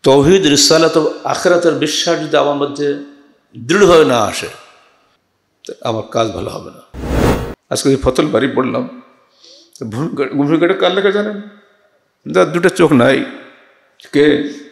তৌহিদ রিসালাত আখিরাতের বিশ্বাস যদি আমার মধ্যে দৃঢ়ভাবে না আসে আমার কাজ ভালো হবে না। আজকে ফতল বাড়ি পড়লাম, ভূমিকাটা কার লেখা জানেন? যার দুটো চোখ নাই, কে?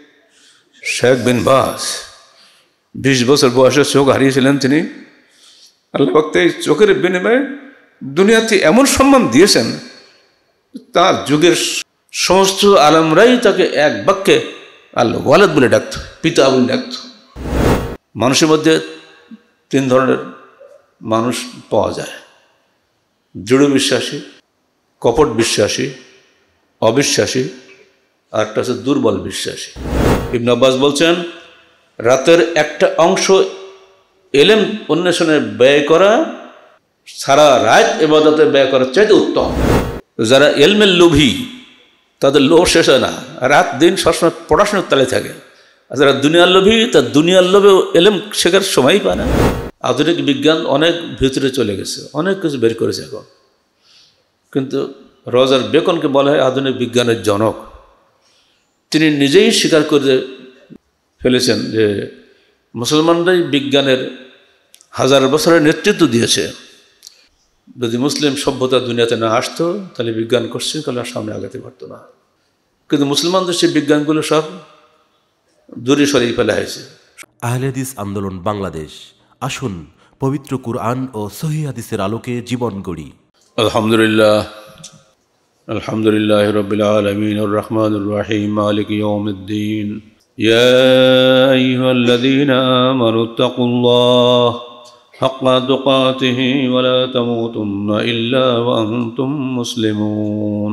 শেখ বিন বাজ। 20 বছর বয়সে চোখ হারিয়েছিলেন তিনি। আল্লাহ ভক্ত এই চোখের বিনিময়ে দুনিয়াতে এমন সম্মান দিয়েছেন, তার যুগের সমস্ত আলমরাই তাকে এক বাক্যে আল্লাহ ওয়ালাদ বলে ডাকত, পিতা বলে ডাকত। মানুষের মধ্যে 3 ধরনের মানুষ পাওয়া যায়: দৃঢ় বিশ্বাসী, কপট বিশ্বাসী, অবিশ্বাসী, আর একটা হচ্ছে দুর্বল বিশ্বাসী। ইবনে আব্বাস বলছেন, রাতের একটা অংশ ইলম অন্বেষণে ব্যয় করা সারা রাত ইবাদতে ব্যয় করার চাইতে উত্তম। যারা ইলমের লোভী, তাদের লোভ শেষ হয় না, রাত দিন সবসময় পড়াশোনার তালে থাকে। আর যারা দুনিয়ার লোভী, তার দুনিয়ার লোভে ইলম শেখার সময়ই পায় না। আধুনিক বিজ্ঞান অনেক ভিতরে চলে গেছে, অনেক কিছু বের করেছে এখন, কিন্তু রজার বেকনকে বলা হয় আধুনিক বিজ্ঞানের জনক। তিনি নিজেই স্বীকার করে ফেলেছেন যে মুসলমানরাই বিজ্ঞানের 1000 বছরের নেতৃত্ব দিয়েছে। যদি মুসলিম সভ্যতা দুনিয়াতে না আসতো, তাহলে বিজ্ঞান কোশ্চিনকালে সামনে আগাতে পারতো না। কিন্তু মুসলমানদের সেই বিজ্ঞানগুলো সব দূরে সরিয়ে ফেলা হয়েছে। আহলে হাদিস আন্দোলন বাংলাদেশ, আসুন পবিত্র কুরআন ও সহিহ হাদিসের আলোকে জীবন গড়ি। আলহামদুলিল্লাহ, আলহামদুলিল্লাহ রাব্বিল আলামিন আর রহমানির রহিম মালিক ইয়াউমিদ্দিন। ইয়া আইয়ুহাল্লাযীনা আমানু তাকুল্লাহ হাক্কা তুকাতিহি ওয়া লা তামুতুন্না ইল্লা ওয়া আনতুম মুসলিমুন।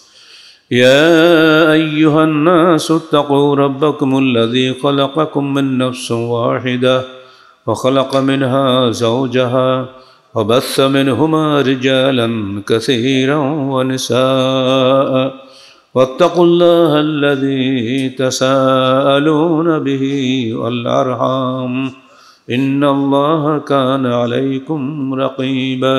يا أيها الناس اتقوا ربكم الذي خلقكم من نفس واحدة وخلق منها زوجها وبث منهما رجالا كثيرا ونساء واتقوا الله الذي تساءلون به والأرحام إن الله كان عليكم رقيبا.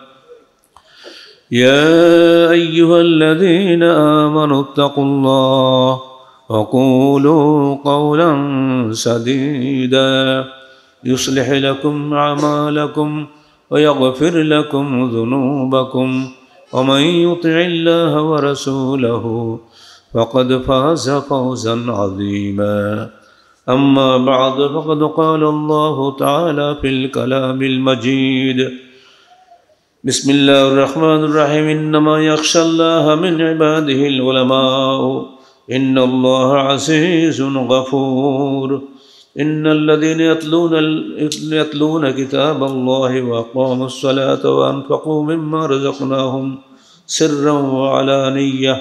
يا أيها الذين آمنوا اتقوا الله وقولوا قولا سديدا يصلح لكم أعمالكم ويغفر لكم ذنوبكم ومن يطع الله ورسوله فقد فاز فوزا عظيما. أما بعد، فقد قال الله تعالى في الكلام المجيد: بسم الله الرحمن الرحيم إنما يخشى الله من عباده العلماء إن الله عزيز غفور. إن الذين يتلون كتاب الله وأقاموا الصلاة وأنفقوا مما رزقناهم سرا وعلانية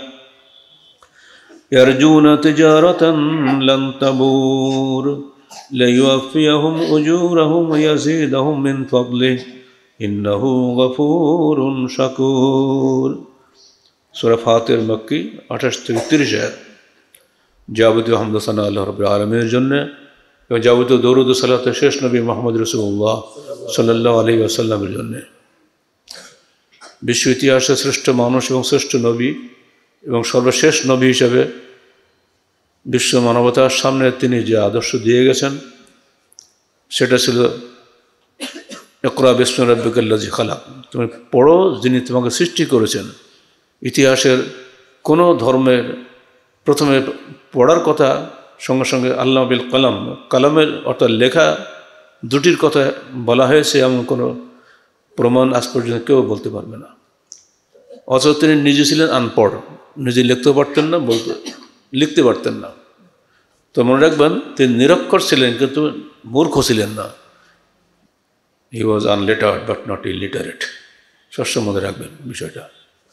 يرجون تجارة لن تبور ليوفيهم أجورهم ويزيدهم من فضله إنه غفور شكور. সূরা ফাতির মক্কি 28-30 আয়াত। যাবতীয় হামদ সানা আল্লাহ রাব্বুল আলামিনের জন্য এবং যাবতীয় দরুদ ও সালাত শেষ নবী মুহাম্মদ রাসূলুল্লাহ সাল্লাল্লাহু আলাইহি ওয়াসাল্লামের জন্য। বিশ্ব ইতিহাসে শ্রেষ্ঠ মানুষ এবং শ্রেষ্ঠ নবী এবং সর্বশেষ নবী হিসেবে বিশ্ব মানবতার সামনে তিনি যে আদর্শ দিয়ে গেছেন, সেটা ছিল ইকরা বিসমি রাব্বিকাল্লাযী খালাক। তুমি পড়ো, যিনি তোমাকে সৃষ্টি করেছেন। ইতিহাসের কোনো ধর্মের প্রথমে পড়ার কথা সঙ্গে সঙ্গে আল্লাহ বিল কালাম, কালামের অর্থাৎ লেখা দুটির কথা বলা হয়েছে এমন কোনো প্রমাণ আজ পর্যন্ত কেউ বলতে পারবে না। অথচ তিনি নিজে ছিলেন আনপড়, নিজে লিখতে পারতেন না, লিখতে পারতেন না। তো মনে রাখবেন, তিনি নিরক্ষর ছিলেন কিন্তু মূর্খ ছিলেন না। He was unlettered but not illiterate. সবসময় মনে রাখবেন বিষয়টা,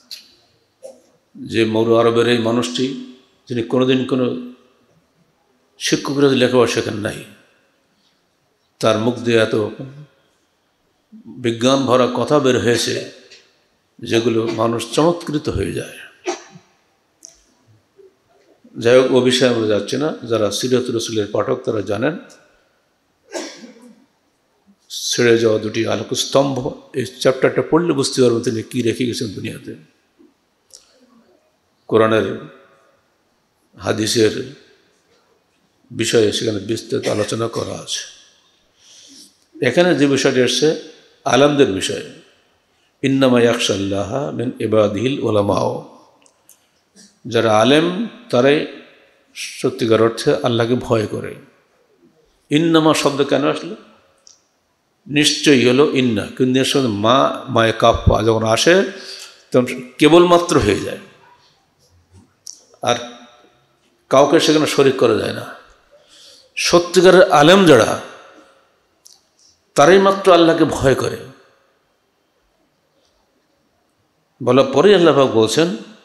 যে মৌর আরবের এই মানুষটি, যিনি কোনোদিন কোনো শিক্ষকের লেখাপড়া শেখেন নাই, তার মুখ দিয়ে এত বিজ্ঞান ভরা কথা বের হয়েছে যেগুলো মানুষ চমৎকৃত হয়ে যায়। যাই হোক, ও বিষয়ে আমরা যাচ্ছি না। যারা সিরাতুর রাসূলের পাঠক তারা জানেন, ছেড়ে যাওয়া দুটি আলোক স্তম্ভ, এই চ্যাপ্টারটা পড়লে বুঝতে পারবেন তিনি কী রেখে গেছেন দুনিয়াতে। কোরআনের, হাদিসের বিষয়ে সেখানে বিস্তৃত আলোচনা করা আছে। এখানে যে বিষয়টি এসছে আলেমদের বিষয়ে, ইন্নামা ইয়াখশাল্লাহ মিন ইবাদিহিল উলামাও, যারা আলেম তারাই সত্যিকার অর্থে আল্লাহকে ভয় করে। ইন্নামা শব্দ কেন আসলো? নিশ্চয়ই হলো ইন্না, কিন্তু এর সঙ্গে মা মায়ে কাপ্পা যখন আসে তখন কেবলমাত্র হয়ে যায়, আর কাউকে সেখানে শরীক করা যায় না। সত্যিকারের আলেম যারা, তারাই মাত্র আল্লাহকে ভয় করে। বলার পরেই আল্লাহ পাক বলছেন,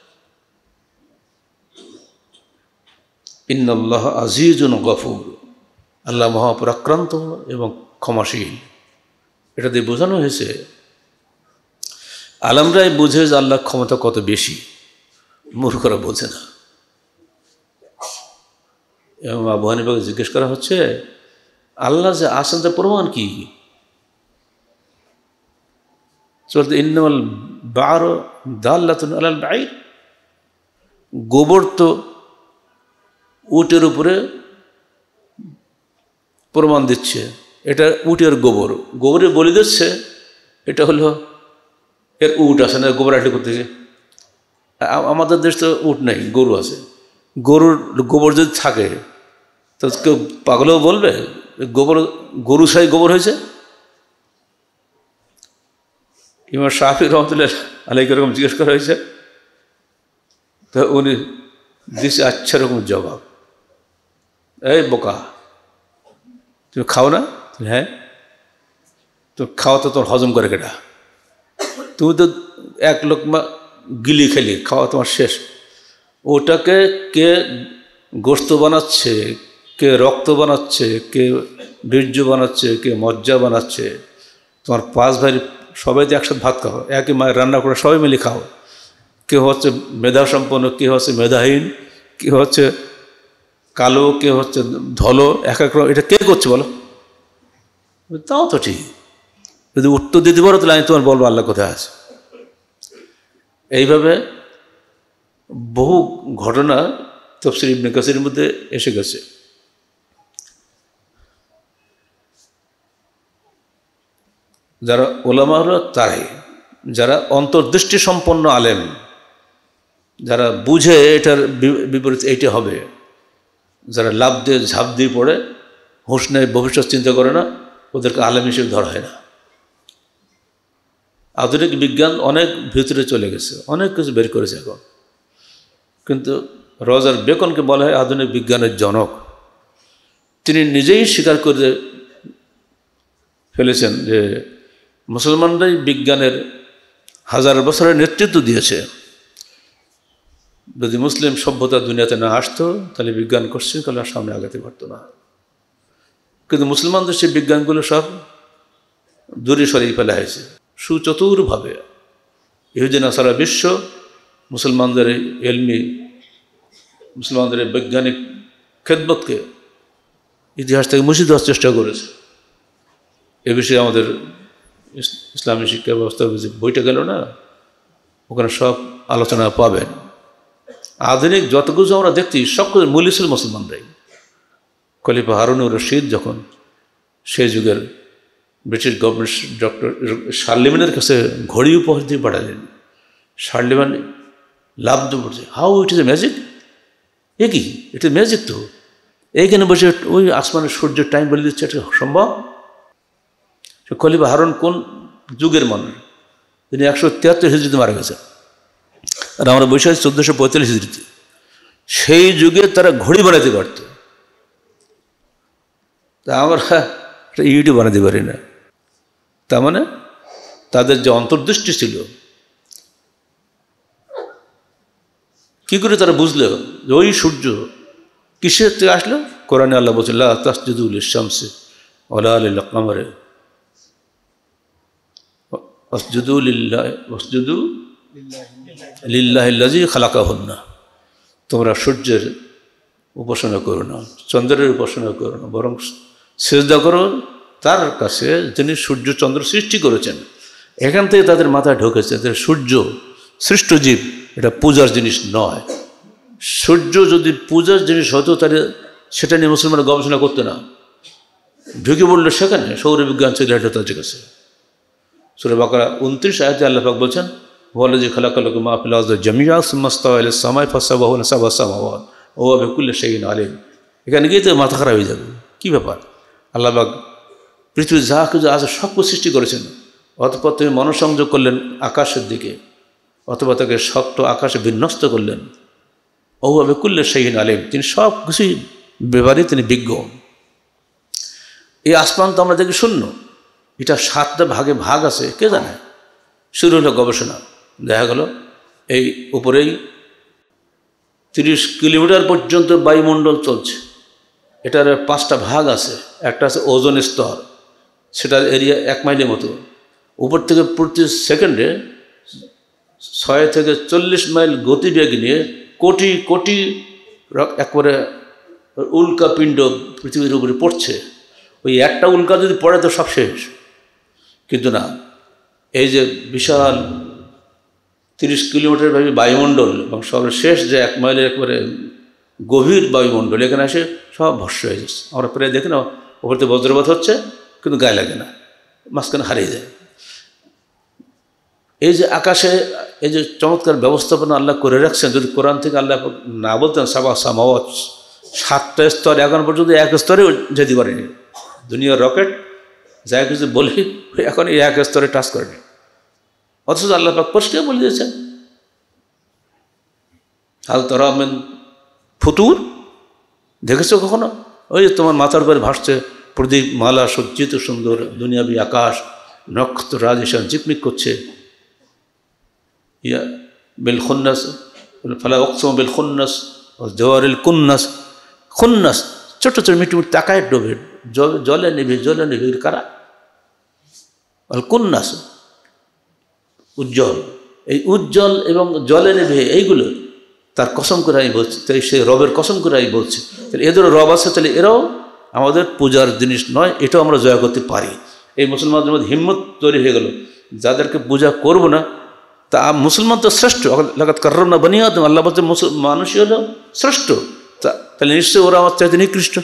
ইন্নাল্লাহ আজিজুন গফুর, আল্লাহ মহাপরাক্রান্ত এবং ক্ষমাশীল। এটা দিয়ে বোঝানো হয়েছে আলেমরাই বুঝে যে আল্লাহ ক্ষমতা কত বেশি, মূর্খরা বোঝে না। এবং আবু হানিফাকে জিজ্ঞেস করা হচ্ছে, আল্লাহ যে আছেন তার প্রমাণ কি? চলতে ইন্নামাল বা'র দাল্লাতুন আলাল বা'ইর, গোবর তো উটের উপরে প্রমাণ দিচ্ছে, এটা উটের গোবর, গোবরে বলে দিচ্ছে এটা হলো এর উট আছে না, গোবর আটে করতে গিয়ে। আমাদের দেশ তো উট নেই, গরু আছে। গরুর গোবর যদি থাকে তো কেউ পাগলেও বলবে গোবর, গরু ছাই গোবর হয়েছে। ইমাম শাফি রহমতুল্লাহ আলাইহি এরকম জিজ্ঞেস করা হয়েছে, তো উনি দিচ্ছে আচ্ছা রকম জবাব, এই বোকা তুমি খাও না? হ্যাঁ, তো খাওয়া তো তোমার হজম করে কেটা? তুমি তো এক লোকমা গিলি খেলি, খাওয়া তোমার শেষ। ওটাকে কে গোস্ত বানাচ্ছে, কে রক্ত বানাচ্ছে, কে বীর্য বানাচ্ছে, কে মজ্জা বানাচ্ছে, তোমার 5 ভাই সবাই তো একসাথে ভাত খাও, একই মায়ের রান্না করে সবাই মিলে খাও। কেউ হচ্ছে মেধা সম্পন্ন, কেউ হচ্ছে মেধাহীন, কেউ হচ্ছে কালো, কেউ হচ্ছে ধলো, এক এক রকম। এটা কে করছে বলো? তাও তো ঠিক, যদি উত্তর দিতে পারো তাহলে আমি তোমার বলবো আল্লাহ কোথায় আছে। এইভাবে বহু ঘটনা তাফসীর ইবনে কাসীরের মধ্যে এসে গেছে। যারা ওলামা হলো তারাই, যারা অন্তর্দৃষ্টি সম্পন্ন আলেম, যারা বুঝে এটার বিপরীত এইটা হবে, যারা লাভ দিয়ে ঝাঁপ দিয়ে পড়ে, হুঁশ নেই, ভবিষ্যৎ চিন্তা করে না, ওদেরকে আলেম হিসেবে ধরা হয় না। আধুনিক বিজ্ঞান অনেক ভিতরে চলে গেছে, অনেক কিছু বের করেছে এখন, কিন্তু রজার বেকনকে বলা হয় আধুনিক বিজ্ঞানের জনক। তিনি নিজেই স্বীকার করে ফেলেছেন যে মুসলমানরাই বিজ্ঞানের 1000 বছরের নেতৃত্ব দিয়েছে। যদি মুসলিম সভ্যতা দুনিয়াতে না আসতো তাহলে বিজ্ঞান করছে তাহলে সামনে আগাতে পারতো না। কিন্তু মুসলমানদের সেই বিজ্ঞানগুলো সব দূরে সরিয়ে ফেলা হয়েছে সুচতুরভাবে। ইহুদিনা সারা বিশ্ব মুসলমানদের এলমি, মুসলমানদের বৈজ্ঞানিক খেদমতকে ইতিহাস থেকে মুছে দেওয়ার চেষ্টা করেছে। এ বিষয়ে আমাদের ইসলামী শিক্ষা ব্যবস্থার যে বইটা গেল না, ওখানে সব আলোচনা পাবেন। আধুনিক যত কিছু আমরা দেখছি সব কিছু মূল ছিল মুসলমানরাই। খলিফা হারুনুর রশিদ যখন সেই যুগের ব্রিটিশ গভর্নমেন্ট ডক্টর শার্লেমেনের কাছে ঘড়ি উপহার দিয়ে পাঠালেন, শার্লেমান লাভ দিয়ে পড়ছে, how it is a magic. এ কি, এটা ম্যাজিক তো, এইখানে বসে ওই আসমানের সূর্যের টাইম বলে দিচ্ছে, এটা সম্ভব? খলিফা হারুন কোন যুগের মানুষ? তিনি 173 হিজরিতে মারা গেছেন, আর আমরা বসে আছি 1445 হিজরিতে। সেই যুগে তারা ঘড়ি বানাতে পারত, তা আমরা ইউটিউব বানাতে পারি না। তার মানে তাদের যে অন্তর্দৃষ্টি ছিল, কি করে তারা বুঝলো যে ওই সূর্য কিসের থেকে আসলো? কোরআনে আল্লাহ বলছে, লা তাসজুদু লিশ-শামসি ওয়ালা লিল-কমারি ওয়াসজুদু লিল্লাহিল্লাযী খালাকাহুন্না। তোমরা সূর্যের উপাসনা করো না, চন্দ্রের উপাসনা করো না, বরং সিজদা করো তার কাছে যিনি সূর্য চন্দ্র সৃষ্টি করেছেন। এখান থেকে তাদের মাথায় ঢুকেছে যে সূর্য সৃষ্ট জীব, এটা পূজার জিনিস নয়। সূর্য যদি পূজার জিনিস হতো তাহলে সেটা নিয়ে মুসলমানরা গবেষণা করতো না, ঢুকে পড়লো সেখানে সৌরবিজ্ঞান চলে হেঁটে তাদের কাছে। সূরা বাকারা 29 আয়াতে আল্লাহ পাক বলছেন, ওয়াল্লাযী খালাকালাকুম মা ফিল আরদি জামিআন সুম্মা ইসতাওয়া ইলাস সামাই ফাসাওয়াহুন্না সাবআ সামাওয়াত ওয়া হুয়া বিকুল্লি শাইইন আলিম। এখানে গিয়ে তো মাথা খারাপ হয়ে যাবে, কী ব্যাপার? আল্লাহ পাক পৃথিবীর যা কিছু আছে সব সৃষ্টি করেছেন, অতঃপর তিনি মনোসংযোগ করলেন আকাশের দিকে, অথবা তাকে শক্ত আকাশে বিন্যস্ত করলেন। ওয়া হুয়া বিকুল্লি শাইইন আলিম, তিনি সব কিছুই ব্যাপারে তিনি বিজ্ঞ। এই আসমান তো আমরা দেখি শূন্য, এটা 7টা ভাগে ভাগ আছে, কে জানে? শুরু হলো গবেষণা, দেখা গেল এই উপরেই 30 কিলোমিটার পর্যন্ত বায়ুমণ্ডল চলছে, এটার 5টা ভাগ আছে। একটা আছে ওজোন স্তর, সেটার এরিয়া 1 মাইলের মতো, উপর থেকে প্রতি সেকেন্ডে 6 থেকে 40 মাইল গতিবেগ নিয়ে কোটি কোটি একবারে উল্কাপিণ্ড পৃথিবীর উপরে পড়ছে। ওই একটা উল্কা যদি পড়ে তো সব শেষ। কিন্তু না, এই যে বিশাল 30 কিলোমিটার ব্যাপী বায়ুমণ্ডল এবং সর্বশেষ যে 1 মাইলের একবারে গভীর বায়ুমণ্ডল, এখানে এসে সব ভস্য হয়ে যাচ্ছে। আমরা প্রায় দেখি না, ওপর থেকে বজ্রপাত হচ্ছে কিন্তু গায়ে লাগে না, মাঝখানে হারিয়ে যায়। এই যে আকাশে এই যে চমৎকার ব্যবস্থাপনা আল্লাহ করে রাখছেন, যদি কোরআন থেকে আল্লাহ না বলতেন সাবা সামাওয়াত, 7টা স্তর, এখন পর্যন্ত 1 স্তরেও যেতে পারেনি। দুনিয়ার রকেট যা কিছু বলি এখন এই 1 স্তরে টাচ করেনি, অথচ আল্লাহ পাক পরিষ্কার বলে দিয়েছেন, হাল তারা মিন ফুতুর, দেখেছো কখনো? ওই যে তোমার মাথার উপরে ভাসছে প্রদীপ মালা সজ্জিত সুন্দর দুনিয়াবী আকাশ, নক্ষত্র রাজ এসে ঝিকমিক করছে। ইয়া বিল খুন্নাস ফালা উকসিমু বিল খুন্নাস ওয়াল জাওয়ারিল কুন্নাস, খুন্নাস ছোট ছোট মিটি মিটি তাকায় ডোবে, জলে নেবে জলে নেবে, কারা? আল কুন্নাস উজ্জ্বল, এই উজ্জ্বল এবং জলে নেবে এইগুলো তার কসম করে আমি বলছি, তাই সেই রবের কসম করে আমি বলছি। তাহলে এদেরও রব আছে, তাহলে এরাও আমাদের পূজার জিনিস নয়, এটাও আমরা জয় করতে পারি। এই মুসলমানদের মধ্যে হিম্মত তৈরি হয়ে গেল, যাদেরকে পূজা করবো না তা মুসলমান তো শ্রেষ্ঠ, লাগাত কাররামনা বানি আদম, আল্লাহ বলছে মানুষই হলো শ্রেষ্ঠ, তাহলে নিশ্চয়ই ওরা আমার চাইতে নিকৃষ্ট।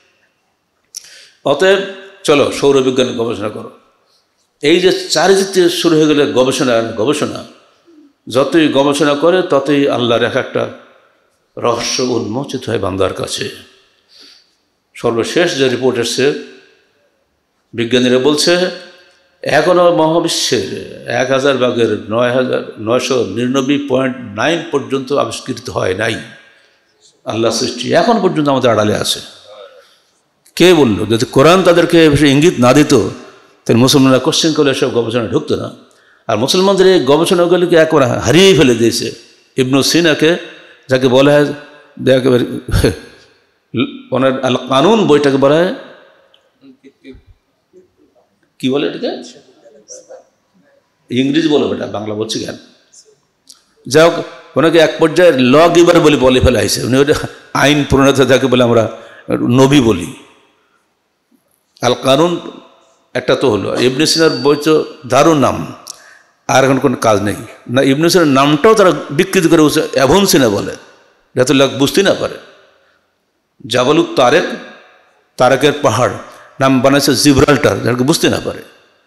অতএব চলো সৌরবিজ্ঞান গবেষণা করো। এই যে চারিদিকে শুরু হয়ে গেলে গবেষণা, যতই গবেষণা করে ততই আল্লাহর একটা রহস্য উন্মোচিত হয় বান্দার কাছে। সর্বশেষ যে রিপোর্ট এসছে, বিজ্ঞানীরা বলছে এখনও মহাবিশ্বের 1000 ভাগের 9999.9 পর্যন্ত আবিষ্কৃত হয় নাই আল্লাহ সৃষ্টি, এখন পর্যন্ত আমাদের আড়ালে আছে। কে বলল? যদি কোরআন তাদেরকে ইঙ্গিত না দিত তাহলে মুসলমানরা কোশ্চেন করলে এসব গবেষণা ঢুকতো না। আর মুসলমানদের এই গবেষণাগুলিকে একবার হারিয়েই ফেলে দিয়েছে। ইবনু সিনাকে, যাকে বলা হয় একেবারে ওনার আল কানুন বইটাকে বলা হয়, কি বলে এটাকে? ইংরেজি বলো বেটা, বাংলা বলছি কেন? যাই হোক, ওনাকে এক পর্যায়ে ল গিভার বলে ফেলা হয়েছে। উনি ওটা আইন প্রণেতা, যাকে বলে আমরা নবী বলি। আল কানুন একটা তো হলো, ইবনে সিনার বই তো দারুণ নাম, আর এখন কোনো কাজ নেই না। ইবনে সিনার নামটাও তারা বিকৃত করে বলছে এভন সিনা বলে, যাতে লোক বুঝতে না পারে। জাবালুত তারেক, তারেকের পাহাড় নাম বানাইছে জিব্রাল্টার, যাকে বুঝতে না পারে।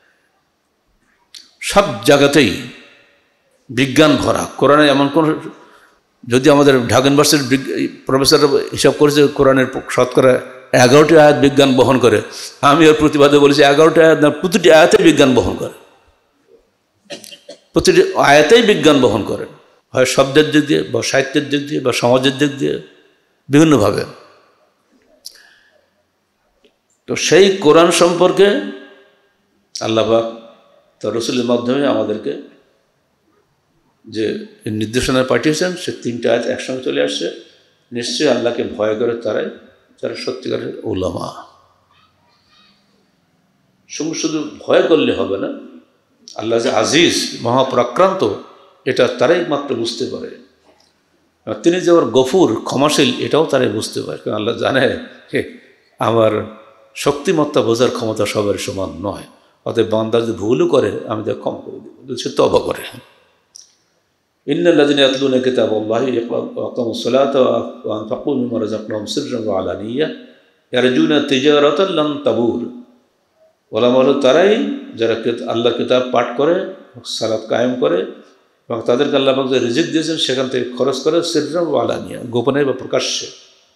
সব জায়গাতেই বিজ্ঞান ভরা। কোরআনে এমন কোন, যদি আমাদের ঢাকা ইউনিভার্সিটির প্রফেসর হিসাব করেছে কোরআনের শতকরা 11টি আয়াত বিজ্ঞান বহন করে, আমি ওর প্রতিবাদে বলেছি 11টি আয়াত না, প্রতিটি আয়াতেই বিজ্ঞান বহন করে, প্রতিটি আয়াতেই বিজ্ঞান বহন করে, হয় শব্দের দিক দিয়ে বা সাহিত্যের দিক দিয়ে বা সমাজের দিক দিয়ে বিভিন্নভাবে। তো সেই কোরআন সম্পর্কে আল্লাহ পাক তার রাসূলের মাধ্যমে আমাদেরকে যে নির্দেশনা পাঠিয়েছেন, সে 3টা আয়াত একসঙ্গে চলে আসছে। নিশ্চয়ই আল্লাহকে ভয় করে তারাই যারা সত্যিকারের উলামা। শুধু ভয় করলে হবে না, আল্লাহ যে আজিজ মহাপ্রাক্রান্ত এটা তারাই মাত্র বুঝতে পারে। তিনি যে আবার গফুর ক্ষমাশীল এটাও তারাই বুঝতে পারে, কারণ আল্লাহ জানে আমার শক্তিমত্তা বোঝার ক্ষমতা সবার সমান নয়। অতএব বান্দা যদি ভুলও করে আমি তাকে ক্ষমা করে দেব, সে তওবা করে। ইন্নাল্লাযীনা ইয়াতলুনা কিতাবাল্লাহি ওয়া আকামুস সালাতা ওয়া আনফাকু মিম্মা রাযাকনাহুম সিররান ওয়া আলানিয়া ইয়ারজুনা তিজারাতান লান তাবুর। ওলামা হলো তারাই যারা আল্লাহর কিতাব পাঠ করে, সালাত কায়েম করে এবং তাদেরকে আল্লাহ পাক যে রিজিক দিয়েছেন সেখান থেকে খরচ করে সিররান ওয়া আলানিয়া, গোপনে বা প্রকাশ্যে।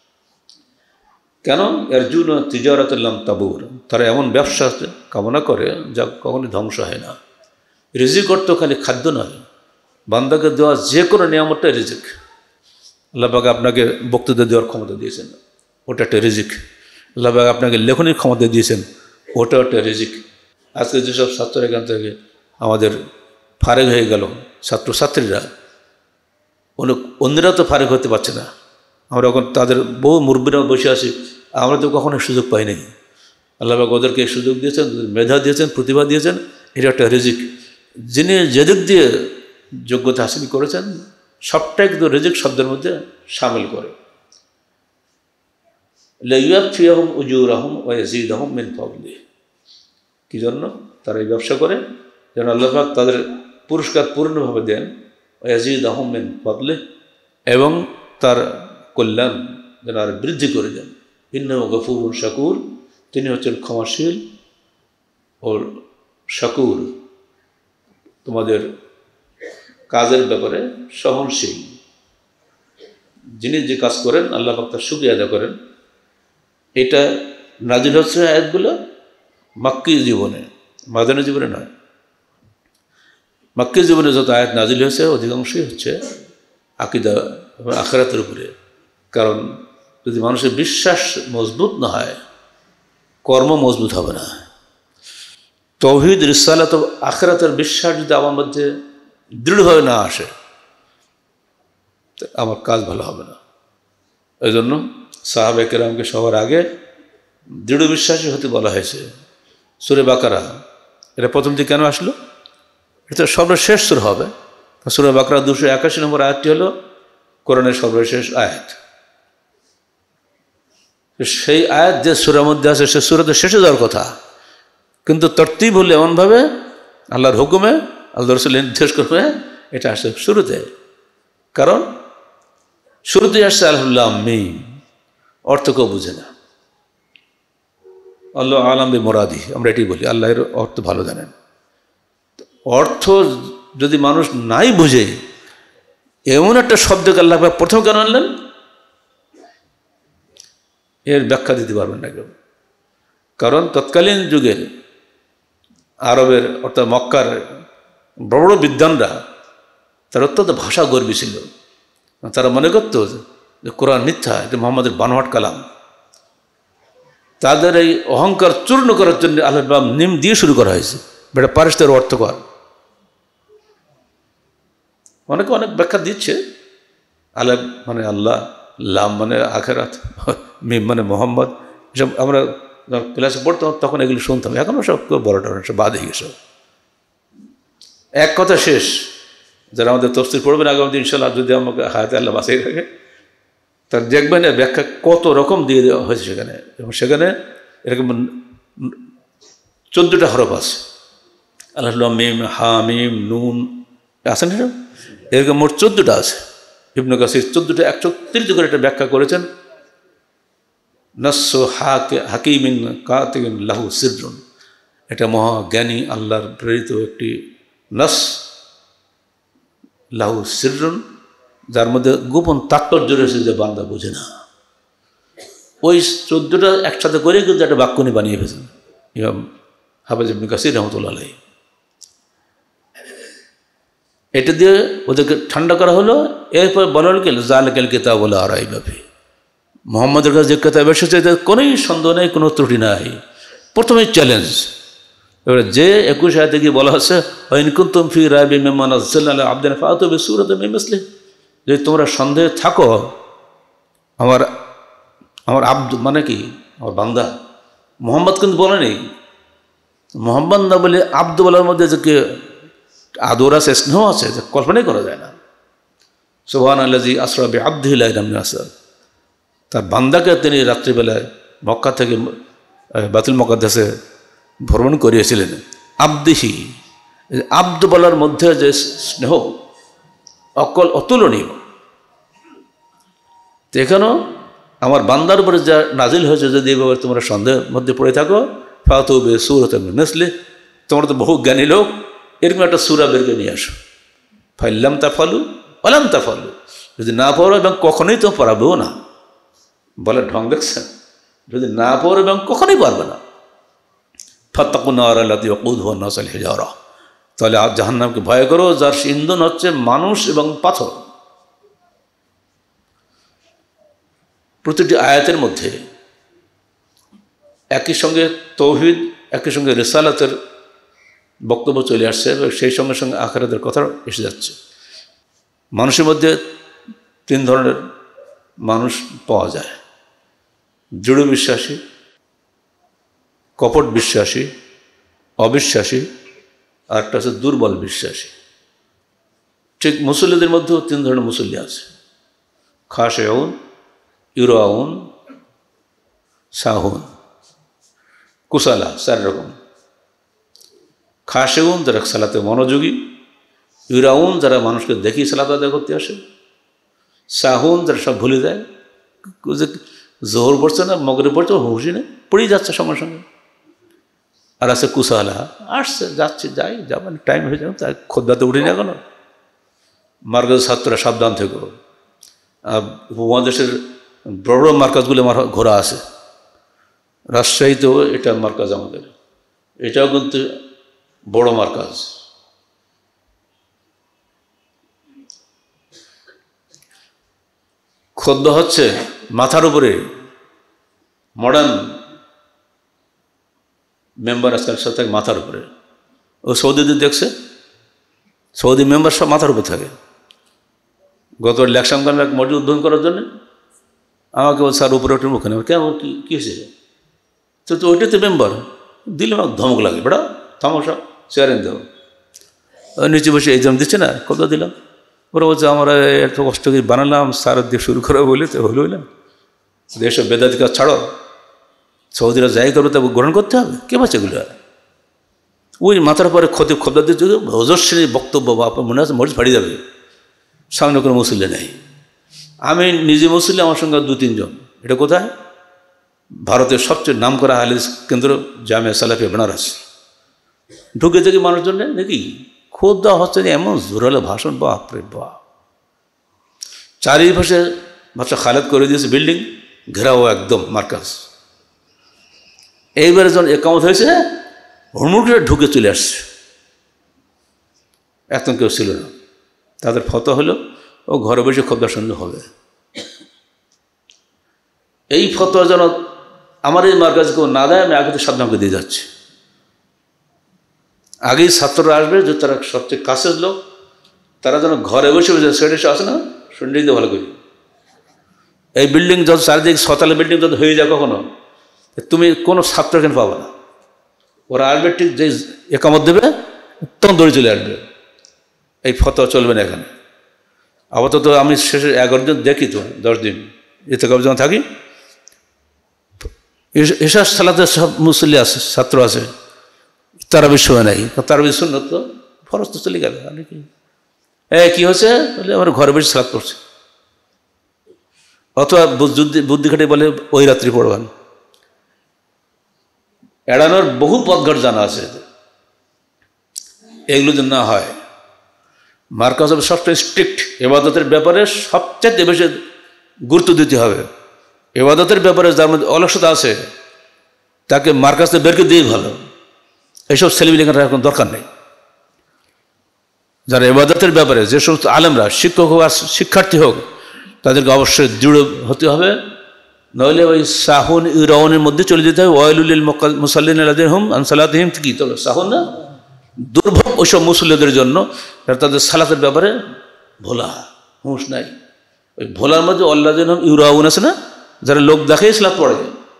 কেন? ইয়ারজুনা তিজারাতান লান তাবুর, তারা এমন ব্যবসা কামনা করে যা কখনোই ধ্বংস হয় না। রিজিক অর্থ খালি খাদ্য নয়, বান্দাকে দেওয়া যে কোনো নিয়ামতটাই রিজিক। আল্লাহ পাক আপনাকে বক্তৃতা দেওয়ার ক্ষমতা দিয়েছেন, ওটা একটা রিজিক। আল্লাহ পাক আপনাকে লেখনির ক্ষমতা দিয়েছেন, ওটাও একটা রিজিক। আজকে যেসব ছাত্ররা এখান থেকে আমাদের ফারেক হয়ে গেল, ছাত্রছাত্রীরা, অন্যরা তো ফারেক হতে পারছে না। আমরা এখন তাদের বহু মুরব্বীরা বসে আছি, আমরা তো কখনো সুযোগ পাই নাই। আল্লাহ পাক ওদেরকে সুযোগ দিয়েছেন, মেধা দিয়েছেন, প্রতিভা দিয়েছেন, এটা একটা রিজিক। যিনি যেদিক দিয়ে যোগ্যতা হাসিল করেছেন সবটাই কিন্তু রিজিক শব্দের মধ্যে সামিল করে। লিইউফিয়াহুম উজুরাহুম ওয়া ইয়াজিদাহুম মিন ফাদলিহি, কি জন্য তারা এই ব্যবসা করে? যেন আল্লাহ পাক তাদের পুরস্কার পূর্ণভাবে দেন, ওয়া ইয়াজিদাহুম মিন ফাদলিহি, এবং তার কল্যাণ যেন আর বৃদ্ধি করে দেন। ইন্নাহু গফুরুন শাকুর, তিনি হচ্ছেন ক্ষমাশীল ও শাকুর, তোমাদের কাজের ব্যাপারে সহনশীল। যিনি যে কাজ করেন আল্লাহ পাক তার শুকরিয়া আদায় করেন। এটা নাজিল হচ্ছে আয়াতগুলো মাক্কি জীবনে, মাদানী জীবনে নয়। মাক্কি জীবনে যত আয়াত নাজিল হয়েছে অধিকাংশই হচ্ছে আকীদা এবং আখিরাতের উপরে। কারণ যদি মানুষের বিশ্বাস মজবুত না হয়, কর্ম মজবুত হবে না। তাওহীদ, রিসালাত ও আখিরাতের বিশ্বাস যদি আমার মধ্যে দৃঢ়ভাবে না আসে, আমার কাজ ভালো হবে না। এই জন্য সাহাবা কেরামকে সবার আগে দৃঢ় বিশ্বাসী হতে বলা হয়েছে। সূরা বাকারা এটা প্রথম দিকে কেন আসলো? এটা সর্বশেষ সূরা হবে। সূরা বাকারা 281 নম্বর আয়াতটি হলো কোরআনের সর্বশেষ আয়াত। সেই আয়াত যে সূরার মধ্যে আছে সে সূরাতে শেষে যাওয়ার কথা, কিন্তু তরতিব হলে এমনভাবে আল্লাহর হুকুমে, আল্লাহ রাসূল নির্দেশ করবে এটা আসে শুরুতে। কারণ শুরুতে আসছে আলিফ লাম মিম, অর্থ কেউ বুঝে না। আল্লাহ আলাম বি মুরাদি, আমরা এটাই বলি, আল্লাহর অর্থ ভালো জানেন। অর্থ যদি মানুষ নাই বুঝে, এমন একটা শব্দকে আল্লাহ প্রথম কেন আনলেন, এর ব্যাখ্যা দিতে পারবেন না কেউ। কারণ তৎকালীন যুগে আরবের অর্থাৎ মক্কার বড় বড় বিদ্বানরা তারা অত্যন্ত ভাষা গর্বী ছিল। তারা মনে করত যে কোরআন মিথ্যা, এটা মুহাম্মদের বানোয়াট কালাম। তাদের এই অহংকার চূর্ণ করার জন্য আল্লাহ নিম দিয়ে শুরু করা হয়েছে, এটা পারিস্তের অর্থকর। অনেকে অনেক ব্যাখ্যা দিচ্ছে। আল্লাহ মানে আল্লাহ, লাম মানে আখিরাত, মিম মানে মোহাম্মদ। এসব আমরা ক্লাসে পড়তাম তখন এগুলি শুনতাম, এখন সব বড় টড় সব বাদ হয়ে গেছে। এক কথা শেষ, যারা আমাদের তফসির পড়বেন আগামী দিন ইনশাআল্লাহ, যদি আমাকে হায়াতে আল্লাহ বাঁচাই রাখে, তার দেখবেন এর ব্যাখ্যা কত রকম দিয়ে দেওয়া হয়েছে সেখানে। এবং সেখানে এরকম 14টা হরফ আছে। আল্লাহ মিম, হা মিম, নুন আছে না, এরকম মোট 14টা আছে। ইবনে কাসির 14টা 130 করে একটা ব্যাখ্যা করেছেন। নাসসু হাকিমিন কাতিবিন লাহু সিররুন, এটা মহাজ্ঞানী আল্লাহর প্রেরিত একটি নাস, লাহু সিররুন, যার মধ্যে গোপন তাৎপর্য রয়েছে যে বান্দা বোঝে না। ওই 14টা একসাথে করে কিন্তু একটা বাক্যনি বানিয়ে ফেলেছেন ইমাম হাফেজ ইবনে কাসির রহমতুল্লাহ আলাইহি। এটা দিয়ে ওদেরকে ঠান্ডা করা হলো। এরপর বলা হল কি যালিকাল কিতাবু লা রাইবা ফীহি, মুহাম্মদের কাছে যে কিতাব এসেছে এতে কোনোই সন্দেহ নেই, কোনো ত্রুটি নাই। প্রথমেই চ্যালেঞ্জ। এবারে যে 21 আয়াতে গিয়ে বলা হচ্ছে ওয়া ইন কুনতুম ফী রাইবিন মিম্মা নাযালনা আলা আবদিনা ফাতু বিসূরাতিন মিন মিসলিহি, যদি তোমরা সন্দেহে থাকো, আমার আব্দ মানে কি, আমার বান্দা মোহাম্মদ কিন্তু বলেনি। মোহাম্মদ না বলে আব্দ বলার মধ্যে যে আদর আছে, স্নেহ আছে, কল্পনাই করা যায় না। সুবহানাল্লাযী আসরা বিআবদিহি লাইলাম মিন আসর, তার বান্দাকে তিনি রাত্রিবেলায় মক্কা থেকে বায়তুল মুকাদ্দাসে ভ্রমণ করিয়েছিলেন। আবদিহি, আব্দ বলার মধ্যে যে স্নেহ, অতুলনীয়। তো এখানেও আমার বান্দার উপরে যা নাজিল হয়েছে, যদি এভাবে তোমরা সন্দেহের মধ্যে পড়ে থাকো, ফাতু বে সূরাতিন মিন মিসলি, তোমরা তো বহু জ্ঞানী লোক, এরকম একটা সূরা বের করে নিয়ে আসো। ফাইল্লাম তাফালু ওয়ালাম তাফালু, যদি না পড়ো এবং কখনোই তো পারবেও না। বলে ঢং দেখছেন, যদি না পড়ো এবং কখনোই পারবে না। ফাত্তাকুন নার আল্লাতী ওয়াকুদুহা আন-নাস ওয়াল হিজারা, তাহলে আজ জাহান্নামকে ভয় করো, যার ইন্ধন হচ্ছে মানুষ এবং পাথর। প্রতিটি আয়াতের মধ্যে একই সঙ্গে তৌহিদ, একই সঙ্গে রিসালাতের বক্তব্য চলে আসছে এবং সেই সঙ্গে সঙ্গে আখিরাতের কথা এসে যাচ্ছে। মানুষের মধ্যে 3 ধরনের মানুষ পাওয়া যায়: দৃঢ় বিশ্বাসী, কপট বিশ্বাসী, অবিশ্বাসী, আর একটা হচ্ছে দুর্বল বিশ্বাসী। ঠিক মুসল্লিদের মধ্যেও 3 ধরনের মুসল্লি আছে: খাশিউন, ইউরাউন, সাহুন, কুসালা। 4 রকম। খাশিউন যারা সালাতে মনোযোগী, ইউরাউন যারা মানুষকে দেখি সালাত আদায় করতে আসে, সাহুন যারা সব ভুলে যায়, জোহর পড়ছে না মগরিব পড়ছে হুঁশি নেই, পড়েই যাচ্ছে সঙ্গে সঙ্গে। আর আছে কুসালা, আসছে যাচ্ছে যাই যাবেন টাইম হয়ে যাবে, তাই খোদ্দাতে উঠি না কেন। মার্কাজ ছাত্ররা সাবধান থেকো। উপমহাদেশের বড় মার্কাজগুলো আমার ঘোরা আছে, রাজশাহীতেও এটা মার্কাজ আমাদের, এটাও কিন্তু বড় মার্কাজ। খোদ্দা হচ্ছে মাথার উপরে, মডার্ন মেম্বার আজকাল সব থাকে মাথার উপরে। ও সৌদিদের দেখছে, সৌদি মেম্বার সব মাথার উপর থাকে। গত ইলেকশন কালে এক মসজিদ উদ্বোধন করার জন্য আমাকে বল স্যার উপরে ওঠে মুখে নেবে, কেমন কী হয়েছে? তো ওইটাতে মেম্বার দিলে আমাকে ধমক লাগে, বেড়া থামসা চেয়ারে দেবো। নিচে বসে এক্সাম দিচ্ছে না, কত দিলাম। ওরা বলছে আমরা এত কষ্ট করে বানালাম, স্যার দিয়ে শুরু করা বলে তো হলো না, এসব বেদাতি কাজ ছাড়ো, সৌদিরা যাই করবে তা গ্রহণ করতে হবে। কে পাচ্ছে এগুলো? ওই মাথার পরে খোদ্দাদের যুগে ওজস্বী বক্তব্য, বা মনে আছে মসজিদ ফাড়িয়ে যাবে, সামনে কোনো মুসল্লি নেই। আমি নিজে মুসল্লি, আমার সঙ্গে 2-3 জন। এটা কোথায়? ভারতের সবচেয়ে নাম করা হাদিস কেন্দ্র জামিয়া সালাফিয়া বেনারস। ঢুকে থেকে মানুষজন নাকি খোদ দেওয়া হচ্ছে, এমন জোরালো ভাষণ, বাপরে বাপ। চারিপাশে ভাষা খালেদ করে দিয়েছে, বিল্ডিং ঘেরাও একদম মার্কাজ। এইবারে যখন একামত হয়েছে, হুড়মুড় করে ঢুকে চলে আসছে, একদম কেউ ছিল না। তাদের ফতোয়া হলো ও ঘরে বসে খোদা শুনলে হবে। এই ফতোয়া যেন আমার এই মার্কাজে কেউ না দেয়, আমি আগে তো সাবধানকে দিয়ে যাচ্ছি। আগেই ছাত্ররা আসবে, যে তারা সবচেয়ে কাছের লোক, তারা যেন ঘরে বসে বসে সেটা আসে না, শুনে দিতে ভালো করি। এই বিল্ডিং যত চারিদিকে 6 বিল্ডিং যত হয়ে যায়, কখনো তুমি কোনো ছাত্র এখানে পাবে না। ওরা আসবে ঠিক যে একামত দেবে, তখন দৌড়ে চলে আসবে। এই ফতোয়া চলবে না এখানে। আপাতত আমি শেষে 11 দিন দেখি, তো 10 দিন এতে কবে যখন থাকি, এসব সালাতে সব মুসল্লি আছে, ছাত্র আছে, তারা বিষয় নাই। তারা বিষয় সুন্নত তো ফরজ তো চলে গেল। কি কী হয়েছে? বলে আমার ঘরে বসে সালাত করছে, অথবা বুদ্ধি খাটে বলে ওই রাত্রি পড়বেন। এড়ানোর বহু পথঘাট জানা আছে, এগুলো যদি না হয়। মার্কাজ হবে সবচেয়ে স্ট্রিক্ট, এবাদতের ব্যাপারে সবচেয়ে বেশি গুরুত্ব দিতে হবে। এবাদতের ব্যাপারে যার মধ্যে অলসতা আছে, তাকে মার্কাজে বের করে দিয়ে ভালো। এইসব ছেলেমেয়েদের এখন দরকার নেই। যারা এবাদতের ব্যাপারে, যে সমস্ত আলেমরা, শিক্ষক হোক আর শিক্ষার্থী হোক, তাদেরকে অবশ্যই দৃঢ় হতে হবে। নইলে ওই সাহুন ইউরাউনের মধ্যে চলে যেতে হবে। ওয়াইলুল মুসাল্লিন আল্লাযিনা হুম আন সালাতিহিম, কি তো সাহুন না, দুর্ভোগ ওইসব মুসল্লিদের জন্য যারা তাদের সালাতের ব্যাপারে ভোলা, হুঁশ নাই। ওই ভোলার মধ্যে আল্লাযিনা হুম ইউরাউন আছে না, যারা লোক দেখেই সালাত পড়ে।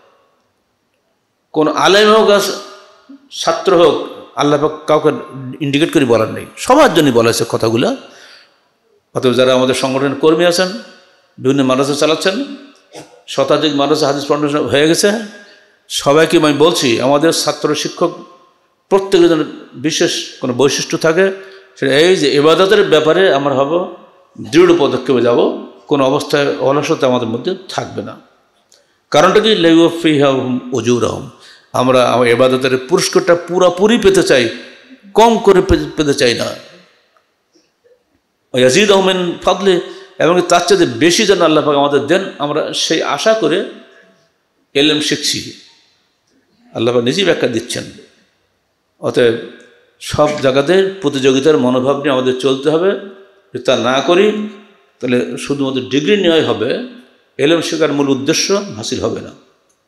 কোন আলেম হোক আর ছাত্র হোক, আল্লাহ কাউকে ইন্ডিকেট করে বলার নেই, সবার জন্যই বলা হয়েছে কথাগুলো। অতএব যারা আমাদের সংগঠনের কর্মী আছেন, বিভিন্ন মাদ্রাসা চালাচ্ছেন, শতাধিক মাদ্রাসা হাদিস ফাউন্ডেশন হয়ে গেছে, সবাইকে আমি বলছি, আমাদের ছাত্র শিক্ষক প্রত্যেকের জন্য বিশেষ কোনো বৈশিষ্ট্য থাকে, সেটা এই যে ইবাদতের ব্যাপারে আমরা হব দৃঢ় পদক্ষেপে যাব, কোনো অবস্থায় অলসতা আমাদের মধ্যে থাকবে না। কারণটা কি? লাইউফিহাহুম উজুরাহুম, আমরা আমার ইবাদতের পুরস্কারটা পুরোপুরি পেতে চাই, কম করে পেতে চাই না। ইয়াজিদুহুম মিন ফাদলি, এবং তার চেয়ে বেশি যেন আল্লাহ পাক আমাদের দেন, আমরা সেই আশা করে ইলম শিখছি। আল্লাহ পাক নিজেই ব্যাখ্যা দিচ্ছেন। অতএব সব জায়গাতে প্রতিযোগিতার মনোভাব নিয়ে আমাদের চলতে হবে। যদি তা না করি তাহলে শুধুমাত্র ডিগ্রি নেওয়াই হবে, ইলম শেখার মূল উদ্দেশ্য হাসিল হবে না।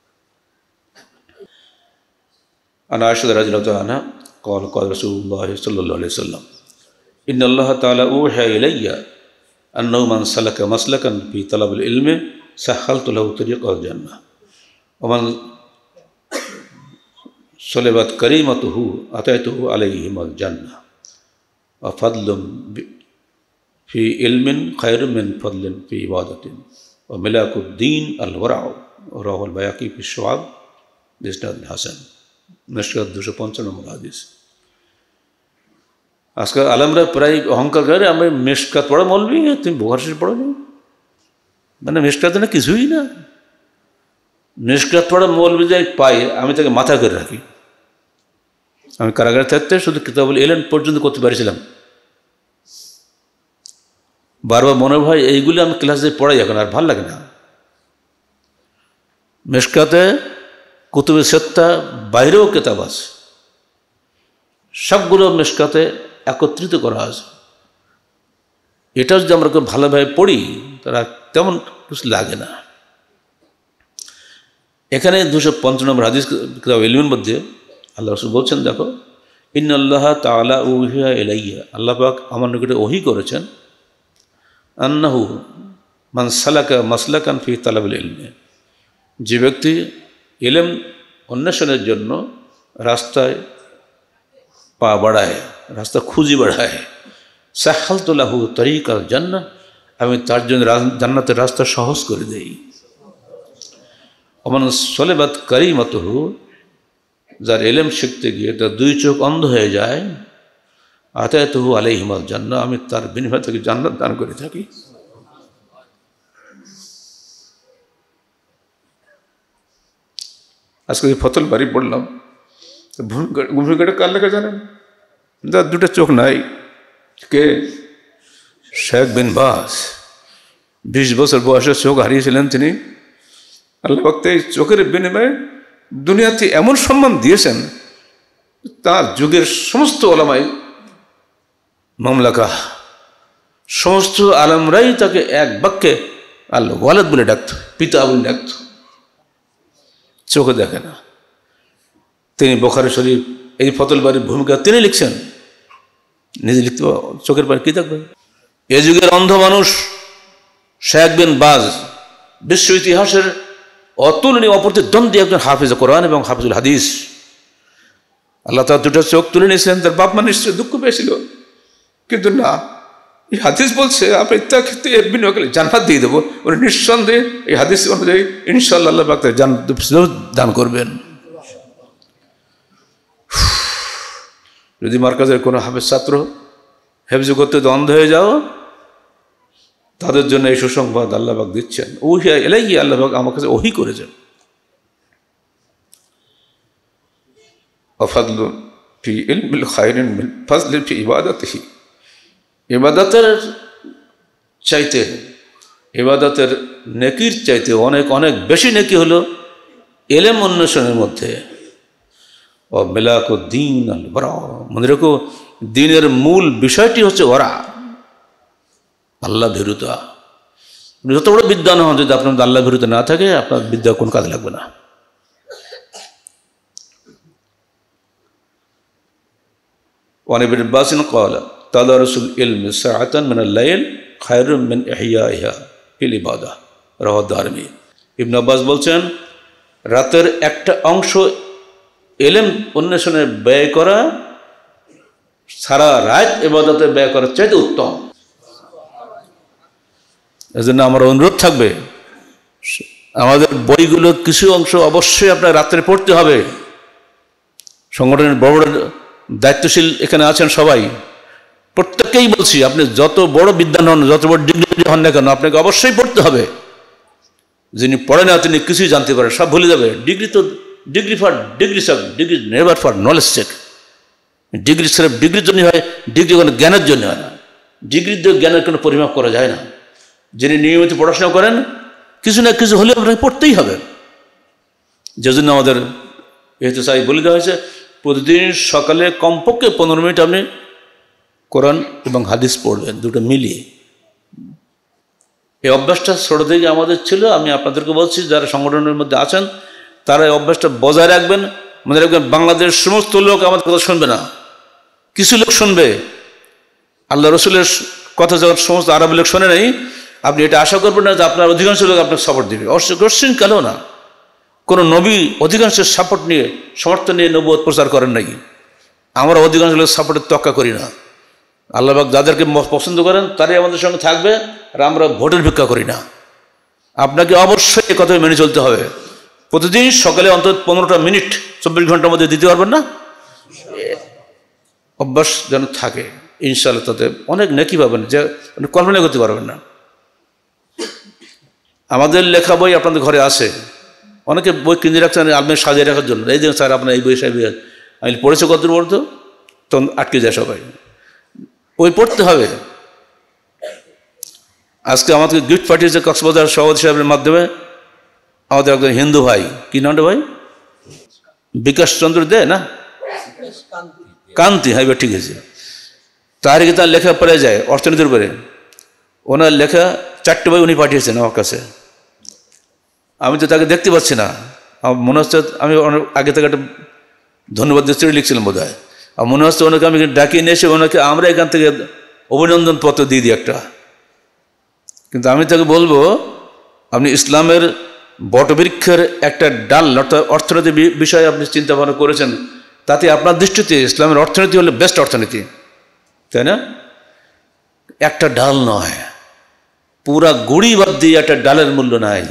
আনা আয়েশা রাদিয়াল্লাহু তাআলা আনহা قال قال رسول الله صلى الله عليه وسلم إن الله تعالى أوحى إلي أنه من سلك مسلكا في طلب العلم سهلت له طريق الجنة ومن صلبت كريمته أتيته عليهم الجنة وفضل في علم خير من فضل في عبادة وملاك الدين الورع رواه البيهقي في الشعب بإسناد حسن। মিশকাত 255 নম্বর হাদিস। আজকাল আলেমরা প্রায় অহংকার করে, আমি মিশকাত পড়া মৌলবি, তুমি বুখারী শরীফ পড়ো নি, মানে মিশকাত না কিছুই না। মিশকাত পড়া মৌলবি যাই পাই, আমি তাকে মাথা করে রাখি। আমি কারাগারে থাকতে শুধু কিতাবুল ইলম পর্যন্ত করতে পারছিলাম। বারবার মনে হয় এইগুলি আমি ক্লাসে পড়াই, এখন আর ভাল লাগে না। মিশকাতে কুতুবে সিত্তা বাইরেও কিতাব আছে, সবগুলো মিশকাতে একত্রিত করা আছে। এটা যদি আমরা খুব ভালোভাবে পড়ি তারা তেমন কিছু লাগে না। এখানে 255 নম্বর হাদিস কিতাব ইলমের মধ্যে আল্লাহ রাসূল বলছেন, দেখো, ইন্নাল্লাহ তাআলা উহিয়া ইলাইয়া, আল্লাহ পাক আমার নিকটে ওহী করেছেন, আন্নাহু মান সালাকা মাসলাকান ফি তালাবিল ইলমি, যে ব্যক্তি ইলম অন্বেষণের জন্য রাস্তায় পা বাড়ায়, রাস্তা খুঁজি বাড়ায়, সাহহালতু লাহু তরিকাল জান্নাহ, আমি তার জন্য জান্নাতের রাস্তা সহজ করে দেই। ওমান সলেবাত কারিমাতুহু, যার ইলম শিখতে গিয়ে তার দুই চোখ অন্ধ হয়ে যায়, আতায়াতুহু আলাইহিমাল জান্নাহ, আমি তার বিনিময়ে থেকে জান্নাত দান করে থাকি। আজকে ফতুল বাড়ি পড়লাম, ভূমিকাটা কার লেখা জানেন? যার দুটো চোখ নাই, কে? শেখ বিন বাজ। 20 বছর বয়সে চোখ হারিয়েছিলেন তিনি। আল্লাহ পাক এই চোখের বিনিময়ে দুনিয়াতে এমন সম্মান দিয়েছেন, তার যুগের সমস্ত ওলামাই মামলাকা, সমস্ত আলেমরাই তাকে এক বাক্যে আল্লাহ ওয়ালাদ বলে ডাকত, পিতা বলে ডাকত। চোখে দেখে না। তিনি বুখারী শরীফ এই ফতুল বাড়ির ভূমিকা তিনি লিখছেন, নিজে লিখতে চোখের পর কি থাকবে? এ যুগের অন্ধ মানুষ শেখ বিন বাজ বিশ্ব ইতিহাসের অতুলনীয় অপ্রতিদ্বন্দ্বী একজন হাফিজ কোরআন এবং হাফিজুল হাদিস। আল্লাহ তার দুটো চোখ তুলে নিয়েছিলেন। তার বাপ মা নিশ্চয় দুঃখ পেয়েছিল, কিন্তু না, এই হাদিস বলছে আপনি তার ক্ষেত্রে বিনিয়োগ করলে জান্নাত দিয়ে দেবো। উনি নিঃসন্দেহে এই হাদিস অনুযায়ী ইনশাআল্লাহ আল্লাহ পাক তাকে জান্নাত দান করবেন। যদি মার্কাজের কোনো হাফেজ ছাত্র হেফজ করতে অন্ধ হয়ে যাও, তাদের জন্য এই সুসংবাদ আল্লাহ পাক দিচ্ছেন। ওহিয়া ইলাইহি, আল্লাহ পাক আমার কাছে ওহী করেছেন। ওয়াফাদলু ফি ইলমিল খায়রিন মিন ফাজলি ফি ইবাদাতিহি, ইবাদতের চাইতে, ইবাদতের নেকির চাইতে অনেক অনেক বেশি নেকি হলো ইলম অন্বেষণের মধ্যে। ও মিলাকুদ্দিন আল ওয়ারা, মনে রেখো দিনের মূল বিষয়টি হচ্ছে ওয়ারা, আল্লাহ ভীরুতা। যত বড় বিদ্যান হন, যদি আপনার আল্লাহ ভীরুতা না থাকে, আপনার বিদ্যা কোন কাজে লাগবে না। ওয়ান ইবনে আব্বাস قال তাদারুস ইলম সাআতান মিনাল লাইল খায়রুম মিন ইহইয়াইহা ফিল ইবাদাহ, রাওয়াহু দারমি। ইবনে আব্বাস বলছেন, রাতের একটা অংশ ইলম অন্বেষণে ব্যয় করা সারা রাত ইবাদতে ব্যয় করার চাইতে উত্তম। এজন্য আমার অনুরোধ থাকবে, আমাদের বইগুলো কিছু অংশ অবশ্যই আপনার রাত্রে পড়তে হবে। সংগঠনের বড় বড় দায়িত্বশীল এখানে আছেন সবাই, প্রত্যেককেই বলছি, আপনি যত বড় বিদ্বান হন, যত বড় ডিগ্রি হন না কেন, আপনাকে অবশ্যই পড়তে হবে। যিনি পড়ে না তিনি কিছুই জানতে পারেন, সব ভুলে যাবে। ডিগ্রি তো degree for degree sake, degree never for knowledge sake. Degree self ডিগ্রির জন্য হয়, ডিগ্রি কোনো জ্ঞানের জন্য হয় না। ডিগ্রির দিয়ে জ্ঞানের কোনো পরিমাপ করা যায় না। যিনি নিয়মিত পড়াশোনা করেন, কিছু না কিছু হলে আপনাকে পড়তেই হবে। যে জন্য আমাদের চাই বলে দেওয়া হয়েছে, প্রতিদিন সকালে কমপক্ষে 15 মিনিট আপনি কোরআন এবং হাদিস পড়বেন, দুটো মিলিয়ে। এই অভ্যাসটা ছোট থেকে আমাদের ছিল। আমি আপনাদেরকে বলছি, যারা সংগঠনের মধ্যে আছেন তারা এই অভ্যাসটা বজায় রাখবেন। মনে রাখবেন, বাংলাদেশের সমস্ত লোক আমাদের কথা শুনবে না, কিছু লোক শুনবে। আল্লাহ রসুলের কথা যখন সমস্ত আরব লোক শোনে নাই, আপনি এটা আশা করবেন না যে আপনার অধিকাংশ লোক আপনাকে সাপোর্ট দেবে। অবশ্যই কালেও না। কোনো নবী অধিকাংশের সাপোর্ট নিয়ে, সমর্থন নিয়ে নবুয়ত প্রচার করেন নাই। আমরা অধিকাংশ লোক সাপোর্টের তোয়াক্কা করি না। আল্লাহ পাক যাদেরকে পছন্দ করেন তারাই আমাদের সঙ্গে থাকবে, আর আমরা ভোটের ভিক্ষা করি না। আপনাকে অবশ্যই এ কথা মেনে চলতে হবে। প্রতিদিন সকালে অন্তত 15টা মিনিট 24 ঘন্টার মধ্যে দিতে পারবেন না? অভ্যাস যেন থাকে, ইনশাআল্লাহ তাতে অনেক নেকি পাবেন, যে আপনি কল্পনা করতে পারবেন না। আমাদের লেখা বই আপনাদের ঘরে আছে, অনেকে বই কিনে রাখছেন আলমারি সাজিয়ে রাখার জন্য। এই যে স্যার আপনার এই বই সাহেব, আমি পড়েছি কত পড়তো, তখন আটকে যায় সবাই। ওই পড়তে হবে। আজকে আমাদেরকে গিফট পাঠিয়েছে কক্সবাজার সভাপতি সাহেবের মাধ্যমে আমাদের একজন হিন্দু ভাই, কি নামটা ভাই? বিকাশ চন্দ্র দে না, কান্তি, হ্যাঁ ঠিক আছে। তাহারিকে তার লেখা পড়ে যায় অর্থনীতির উপরে। ওনার লেখা 4টে বই উনি পাঠিয়েছেন আমার কাছে। আমি তো তাকে দেখতে পাচ্ছি না, আমার মনে হচ্ছে আমি অনেক আগে থেকে একটা ধন্যবাদ চিঠি লিখছিলাম বোধ হয়। আর মনে হচ্ছে ওনাকে আমি ডাকিয়ে নিয়ে এসে ওনাকে আমরা এখান থেকে অভিনন্দন পত্র দিয়ে দিই একটা। কিন্তু আমি তাকে বলবো, আপনি ইসলামের বটবৃক্ষের একটা ডাল, অর্থাৎ অর্থনীতি বিষয়ে আপনি চিন্তা ভাবনা করেছেন, তাতে আপনার দৃষ্টিতে ইসলামের অর্থনীতি হলো বেস্ট অর্থনীতি, তাই না? একটা ডাল নয়, পুরা গুড়ি বাদ দিয়ে একটা ডালের মূল্য নাই।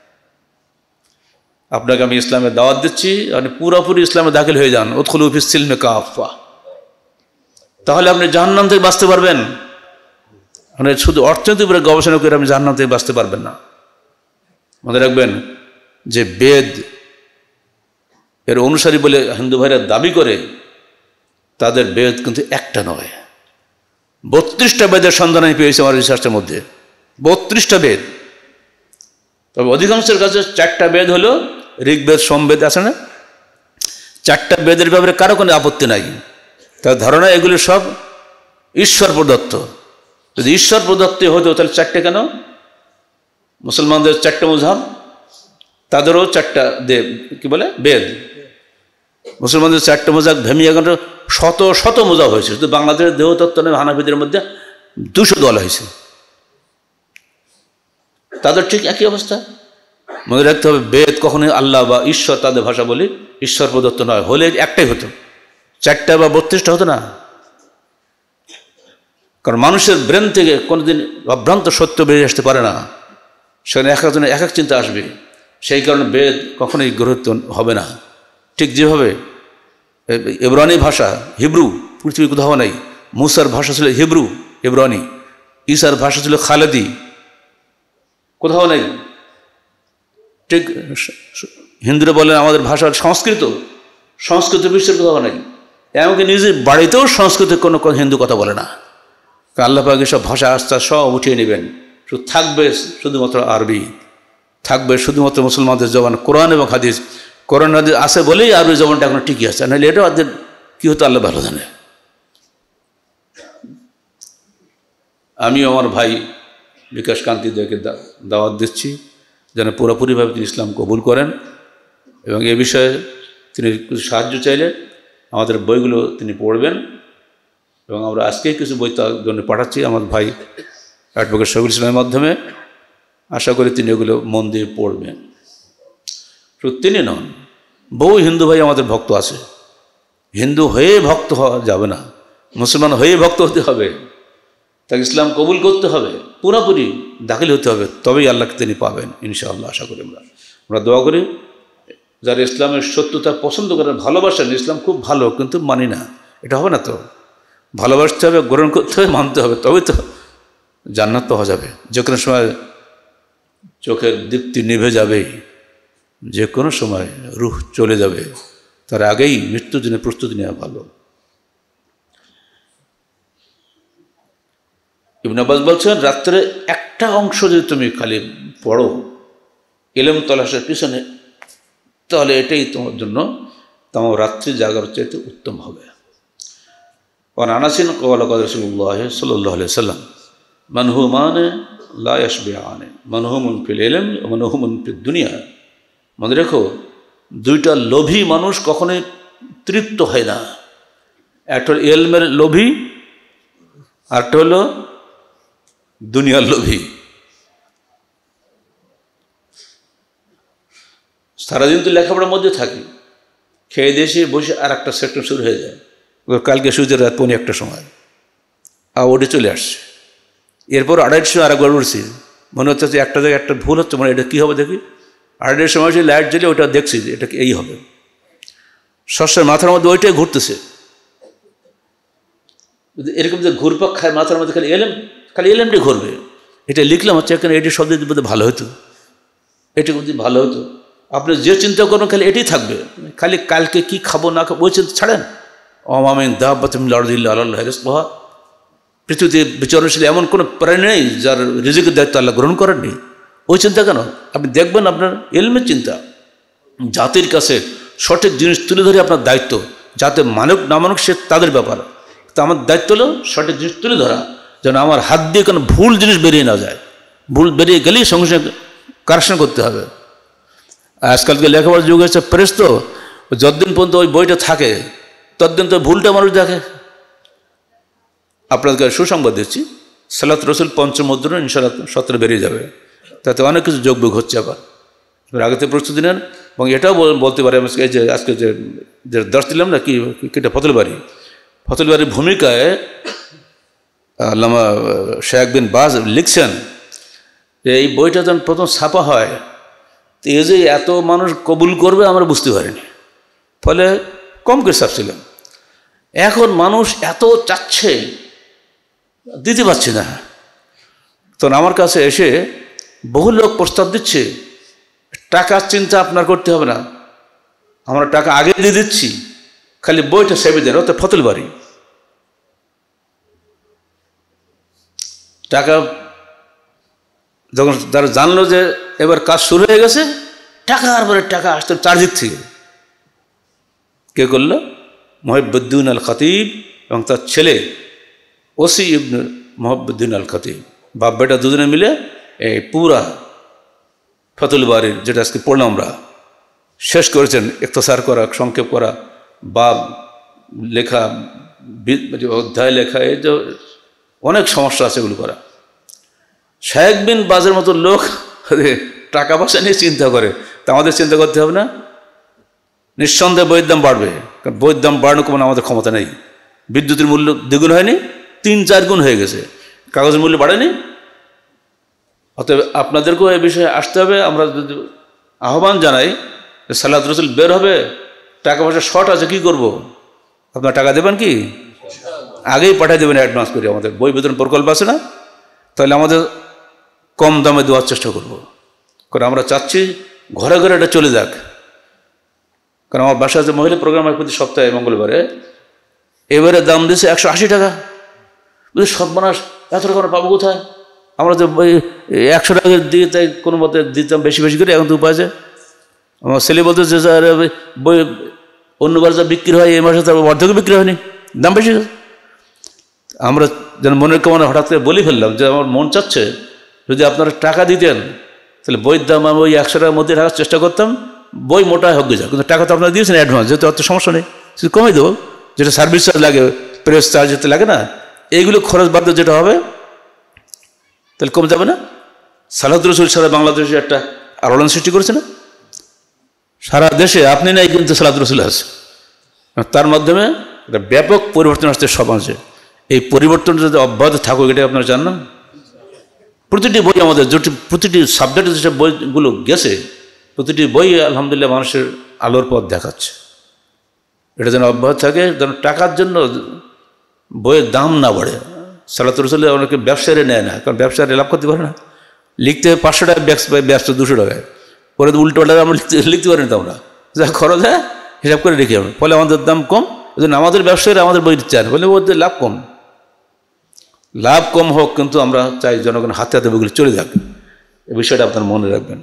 আপনাকে আমি ইসলামের দাওয়াত দিচ্ছি, আপনি পুরোপুরি ইসলামে দাখিল হয়ে যান। উদখুলু ফিস সিলমি কাফা, তাহলে আপনি জাহান্নাম থেকে বাঁচতে পারবেন। মানে শুধু অর্থনীতির উপরে গবেষণা করে আপনি জাহান্নাম থেকে বাঁচতে পারবেন না। মনে রাখবেন যে বেদ এর অনুসারী বলে হিন্দু ভাইরা দাবি করে, তাদের বেদ কিন্তু একটা নয়, 32টা বেদের সন্ধান আমি পেয়েছি আমার রিসার্চের মধ্যে। 32টা বেদ। তবে অধিকাংশের কাছে 4টা বেদ হলো ঋগ্বেদ, সোমবেদ আছে না, 4টা বেদের ব্যাপারে কারো কোনো আপত্তি নাই। তার ধারণা এগুলো সব ঈশ্বর প্রদত্ত। যদি ঈশ্বর প্রদত্ত হতো তাহলে 4টে কেন? মুসলমানদের 4টে মুযহাব, তাদেরও 4টা কি বলে বেদ। মুসলমানদের 4টে মুযহাব ভেঙে এখন শত শত মুযহাব হয়েছে। শুধু বাংলাদেশের দেহতত্ত্ব নেই, হানাফিদের মধ্যে 200 দল হয়েছে। তাদের ঠিক একই অবস্থা। মনে রাখতে হবে, বেদ কখনোই আল্লাহ বা ঈশ্বর, তাদের ভাষা বলি, ঈশ্বর প্রদত্ত নয়। হলে একটাই হতো, 4টা বা 32টা হতো না। কারণ মানুষের ব্রেন থেকে কোনোদিন অভ্রান্ত সত্য বেরিয়ে আসতে পারে না, সেখানে এক একজনের এক এক চিন্তা আসবে। সেই কারণে বেদ কখনোই গ্রহীত হবে না। ঠিক যেভাবে ইব্রানি ভাষা, হিব্রু, পৃথিবীর কোথাও নাই। মুসার ভাষা ছিল হিব্রু, ইব্রানি। ঈসার ভাষা ছিল খালেদি, কোথাও নেই। ঠিক হিন্দুরা বলেন আমাদের ভাষা সংস্কৃত, সংস্কৃত বিশ্বের কোথাও নেই। এমনকি নিজের বাড়িতেও সংস্কৃতে কোনো হিন্দু কথা বলে না। আল্লাহ পাক সব ভাষা আস্তে সব উঠিয়ে নেবেন, শুধু থাকবে শুধুমাত্র আরবি, থাকবে শুধুমাত্র মুসলমানদের জবান কোরআন এবং হাদিস। কোরআন হাদিস আছে বলেই আরবি জবানটা এখন ঠিকই আছে, নাহলে এটাও আদের কী হতো আল্লাহ ভালো জানে। আমিও আমার ভাই বিকাশ কান্তিদেরকে দাওয়াত দিচ্ছি যেন পুরোপুরিভাবে তিনি ইসলাম কবুল করেন, এবং এ বিষয়ে তিনি কিছু সাহায্য চাইলে আমাদের বইগুলো তিনি পড়বেন। এবং আমরা আজকেই কিছু বই তার জন্য পাঠাচ্ছি আমার ভাই অ্যাডভোকেট শফিকুল ইসলামের মাধ্যমে। আশা করি তিনি এগুলো মন দিয়ে পড়বেন। শুধু তিনি নন, বহু হিন্দু ভাই আমাদের ভক্ত আছে। হিন্দু হয়ে ভক্ত হওয়া যাবে না, মুসলমান হয়ে ভক্ত হতে হবে। তাকে ইসলাম কবুল করতে হবে, পুরোপুরি দাখিল হতে হবে, তবেই আল্লাহকে তিনি পাবেন ইনশাআল্লাহ। আশা করি আমরা দোয়া করি যারা ইসলামের সত্যতা পছন্দ করেন, ভালোবাসেন, ইসলাম খুব ভালো কিন্তু মানি না, এটা হবে না তো। ভালোবাসতে হবে, গ্রহণ করতে হবে, মানতে হবে, তবে তো জান্নাত পাওয়া যাবে। যে কোনো সময় চোখের দীপ্তি নিভে যাবে, যে কোনো সময় রূহ চলে যাবে, তার আগেই মৃত্যুর জন্য প্রস্তুতি নেওয়া ভালো। ইবনে আব্বাস বলছেন, রাত্রে একটা অংশ যদি তুমি খালি পড়ো ইলম তলাশের পিছনে, তাহলে এটাই তোমার জন্য তোমার রাত্রি জাগার চাইতে উত্তম হবে। কারণ আনাসিন ক্বালা ক্বালা রাসূলুল্লাহ সাল্লাল্লাহু আলাইহি ওয়াসাল্লাম মানহুমানে লা ইয়াশবিআনে মানহুমুন ফিল ইলম ওয়া মানহুমুন ফিদ দুনিয়া। মনে রেখো, দুইটা লোভী মানুষ কখনোই তৃপ্ত হয় না। একটা হলো ইলমের লোভী, আরেকটা হলো দুনিয়ার লোভী। সারাদিন তো লেখাপড়ার মধ্যে থাকি, খেয়ে দেশে বসে আর একটা সেক্টর শুরু হয়ে যায়। কালকে সূর্যের রাত 1:15 সময় আর ওঠে চলে আসছে, এরপর 2:30 আর একবার উঠছি, মনে হচ্ছে যে একটা জায়গায় একটা ভুল হচ্ছে, মানে এটা কী হবে দেখি। 2:30 সময় সে লাইট জ্বলে ওটা দেখছি যে এটা এই হবে, সবসময় মাথার মধ্যে ওইটাই ঘুরতেছে। এরকম যে ঘুরপাক খায় মাথার মধ্যে, খালি এলএমটি ঘুরবে। এটা লিখলাম হচ্ছে এখানে এটি শব্দ বলতে ভালো হতো, এটি বলতে ভালো হতো। আপনি যে চিন্তা করবেন খালি এটাই থাকবে, খালি কালকে কি খাবো না খাবো ওই চিন্তা ছাড়েন। অমামিন দাব্বাতিন ফিল আরদি ইল্লা আলাল্লাহি রিজকুহা। পৃথিবীতে বিচরণশীল এমন কোনো প্রাণী নেই যার রিজিকের দায়িত্ব আল্লাহ গ্রহণ করেননি। ওই চিন্তা কেন? আপনি দেখবেন আপনার ইলমের চিন্তা, জাতির কাছে সঠিক জিনিস তুলে ধরে আপনার দায়িত্ব, যাতে মানুক না মানুক সে তাদের ব্যাপার। তো আমার দায়িত্ব হলো সঠিক জিনিস তুলে ধরা, যেন আমার হাত দিয়ে কোনো ভুল জিনিস বেরিয়ে না যায়। ভুল বেরিয়ে গেলেই সঙ্গে সঙ্গে কারেকশন করতে হবে। আজকালকে লেখাপড়ার যুগ হচ্ছে প্রেস, তো যতদিন পর্যন্ত ওই বইটা থাকে ততদিন তো ভুলটা মানুষ দেখে। আপনাদেরকে সুসংবাদ দিচ্ছি, সালাত রসুল পঞ্চম মুদ্রণ ইনশাআল্লাহ 17 বেরিয়ে যাবে, তাতে অনেক কিছু যোগবিয়োগ হচ্ছে। আবার আগেতে প্রস্তুতি নেন। এবং এটাও বলতে পারি, আমি এই যে আজকে যে দর্শ দিলাম না, কিটা ফতুলবাড়ির ভূমিকায় আল্লামা শেখ বিন বাজ লিখছেন যে এই বইটা যখন প্রথম ছাপা হয়, তো এই যে এত মানুষ কবুল করবে আমরা বুঝতে পারিনি, ফলে কম করে ছাপছিলাম। এখন মানুষ এত চাচ্ছে, দিতে পারছি না। তখন আমার কাছে এসে বহু লোক প্রস্তাব দিচ্ছে, টাকার চিন্তা আপনার করতে হবে না, আমরা টাকা আগে দিয়ে দিচ্ছি, খালি বইটা সেবে দেন। অর্থাৎ ফতুলবাড়ি টাকা যখন তারা জানলো যে এবার কাজ শুরু হয়ে গেছে, টাকার পরে টাকা আসতে চারদিক থেকে। কে করলো? মুহিবউদ্দিন আল খতিব এবং তার ছেলে ওসি ইবনে মুহিবউদ্দিন আল খতিব, বাপ বেটা দুজনে মিলে এই পুরা ফতুলবাড়ির, যেটা আজকে পড়লাম আমরা, শেষ করেছেন। ইখতিসার করা, সংক্ষেপ করা, বা লেখা, অধ্যায় লেখা, এই যে অনেক সমস্যা আছে এগুলো করা। শেখ বিন বাজের মতো লোক টাকা পয়সা নিয়ে চিন্তা করে, তা আমাদের চিন্তা করতে হবে না? নিঃসন্দেহে বইয়ের দাম বাড়বে, কারণ বইয়ের দাম বাড়ানো কোনো আমাদের ক্ষমতা নেই। বিদ্যুতের মূল্য দ্বিগুণ হয়নি, 3-4 গুণ হয়ে গেছে। কাগজের মূল্য বাড়েনি। অতএব আপনাদেরকেও এই বিষয়ে আসতে হবে। আমরা যদি আহ্বান জানাই যে সালাত রসুল বের হবে, টাকা পয়সা শর্ট আছে, কী করব? আপনার টাকা দেবেন কি? আগেই পাঠিয়ে দেবেন অ্যাডভান্স করে। আমাদের বই বিতরণ প্রকল্প আছে না, তাহলে আমাদের কম দামে দেওয়ার চেষ্টা করব। কারণ আমরা চাচ্ছি ঘরে ঘরে এটা চলে যাক। কারণ আমার বাসায় যে মহিলা প্রোগ্রাম হয় প্রতি সপ্তাহে মঙ্গলবারে, এবারে দাম দিয়েছে 180 টাকা। বুঝলি সর্বনাশ, এত টাকা পাবো কোথায়? আমরা তো 100 টাকা দিয়ে তাই কোনো মতে দিতাম বেশি বেশি করে, এখন তো উপায় আছে। আমার ছেলে বলতে যে স্যার বই অন্যবার যা বিক্রি হয় এই মাসে তার অর্ধেক বিক্রি হয়নি, দাম বেশি। আমরা যেন মনের কামনা হঠাৎ করে বলে ফেললাম যে আমার মন চাচ্ছে যদি আপনারা টাকা দিতেন, তাহলে বইয়ের দাম আমি ওই 100 টাকার মধ্যে রাখার চেষ্টা করতাম, বই মোটায় হোক যা, কিন্তু টাকা তো আপনারা দিয়েছেন অ্যাডভান্স, যেহেতু অত সমস্যা নেই, সেটা কমিয়ে দেবো। যেটা সার্ভিস চার্জ লাগে, প্রেস চার্জ যেতে লাগে না, এইগুলো খরচ বাদ দিয়ে যেটা হবে তাহলে কমে যাবে না? সালাত রসুল সারা বাংলাদেশে একটা আলোড়ন সৃষ্টি করেছে না? সারা দেশে আপনি নাই কিন্তু সালাত রসুল আছে, তার মাধ্যমে একটা ব্যাপক পরিবর্তন আসছে সমাজে। এই পরিবর্তন যদি অব্যাহত থাকুক, এটা আপনারা জান না? প্রতিটি বই আমাদের, প্রতিটি সাবজেক্টে যেসব বইগুলো গেছে, প্রতিটি বই আলহামদুলিল্লাহ মানুষের আলোর পথ দেখাচ্ছে। এটা যেন অব্যাহত থাকে, যেন টাকার জন্য বইয়ের দাম না বাড়ে। সালাত রসুল অনেকে ব্যবসায়ীরা নেয় না, কারণ ব্যবসায়ীরা লাভ করতে পারে না। লিখতে 500 টাকা ব্যবসা 200 টাকায়, পরে তো উল্টো পাল্টা আমরা লিখতে পারি না। তো আমরা যা খরচ হয় হিসাব করে রেখে আমরা, ফলে আমাদের দাম কম। এই জন্য আমাদের ব্যবসায়ীরা আমাদের বই চান, বলে ওদের লাভ কম। লাভ কম হোক, কিন্তু আমরা চাই জনগণ হাতে হাতে বইগুলি চলে যাক। এই বিষয়টা আপনার মনে রাখবেন।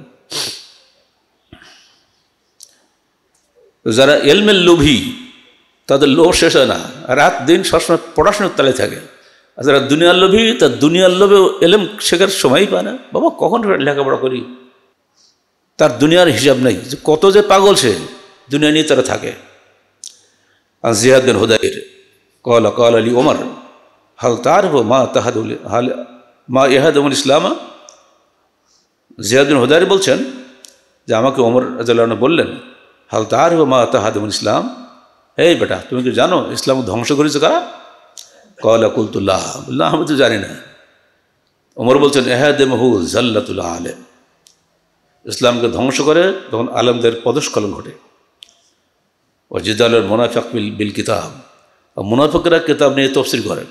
যারা এলমের লোভী, তাদের লোভ শেষ হয় না, রাত দিন সবসময় পড়াশোনার তালে থাকে। আর যারা দুনিয়ার লোভী, তার দুনিয়ার লোভে এলেম শেখার সময়ই পায় না। বাবা কখন লেখাপড়া করি, তার দুনিয়ার হিসাব নেই, যে কত যে পাগল সে, দুনিয়া নিয়ে তারা থাকে। আর জিয়াদ বিন হুদাইর কল আলী ওমর হাল তারফ মা তাহাদুল হাল মা ইহাদুল ইসলামা। জিয়াদ বিন হুদাইর বলছেন যে আমাকে ওমর রাদিয়াল্লাহু আনহু বললেন, হাল তারফ মা তাহাদুল ইসলাম, এই বেটা তুমি কি জানো ইসলাম ধ্বংস করেছে কারা? কলা কুলতুল্লাহ, বললাম আমি তো জানি না। ওমর বলছেন এহাদেমহু জাল্লাতুল আলেম, ইসলামকে ধ্বংস করে তখন আলেমদের পদস্খলন ঘটে। ও জিদালের মুনাফিক বিল কিতাব, মুনাফিকরা কিতাব নিয়ে তফসির করেন।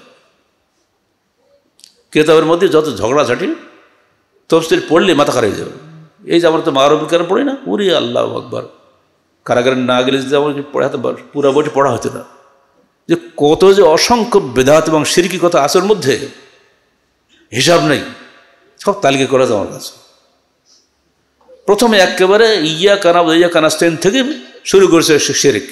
কিতাবের মধ্যে যত ঝগড়াঝাটি, তফসির পড়লে মাথা খারাপ হয়ে যাবে। এই যে আমরা তো মারবি কারণ পড়ি না, উরি আল্লাহ আকবার, কারাগারে না গেলে যদি আমার পড়াতে পুরো বইটি পড়া হতো না। যে কত যে অসংখ্য বেদাত এবং শিরকি কথা আসর মধ্যে হিসাব নেই, সব তালিকা করা যায় আমার কাছে। প্রথমে একেবারে ইয়া কানাস্টেন থেকে শুরু করেছে শিরক,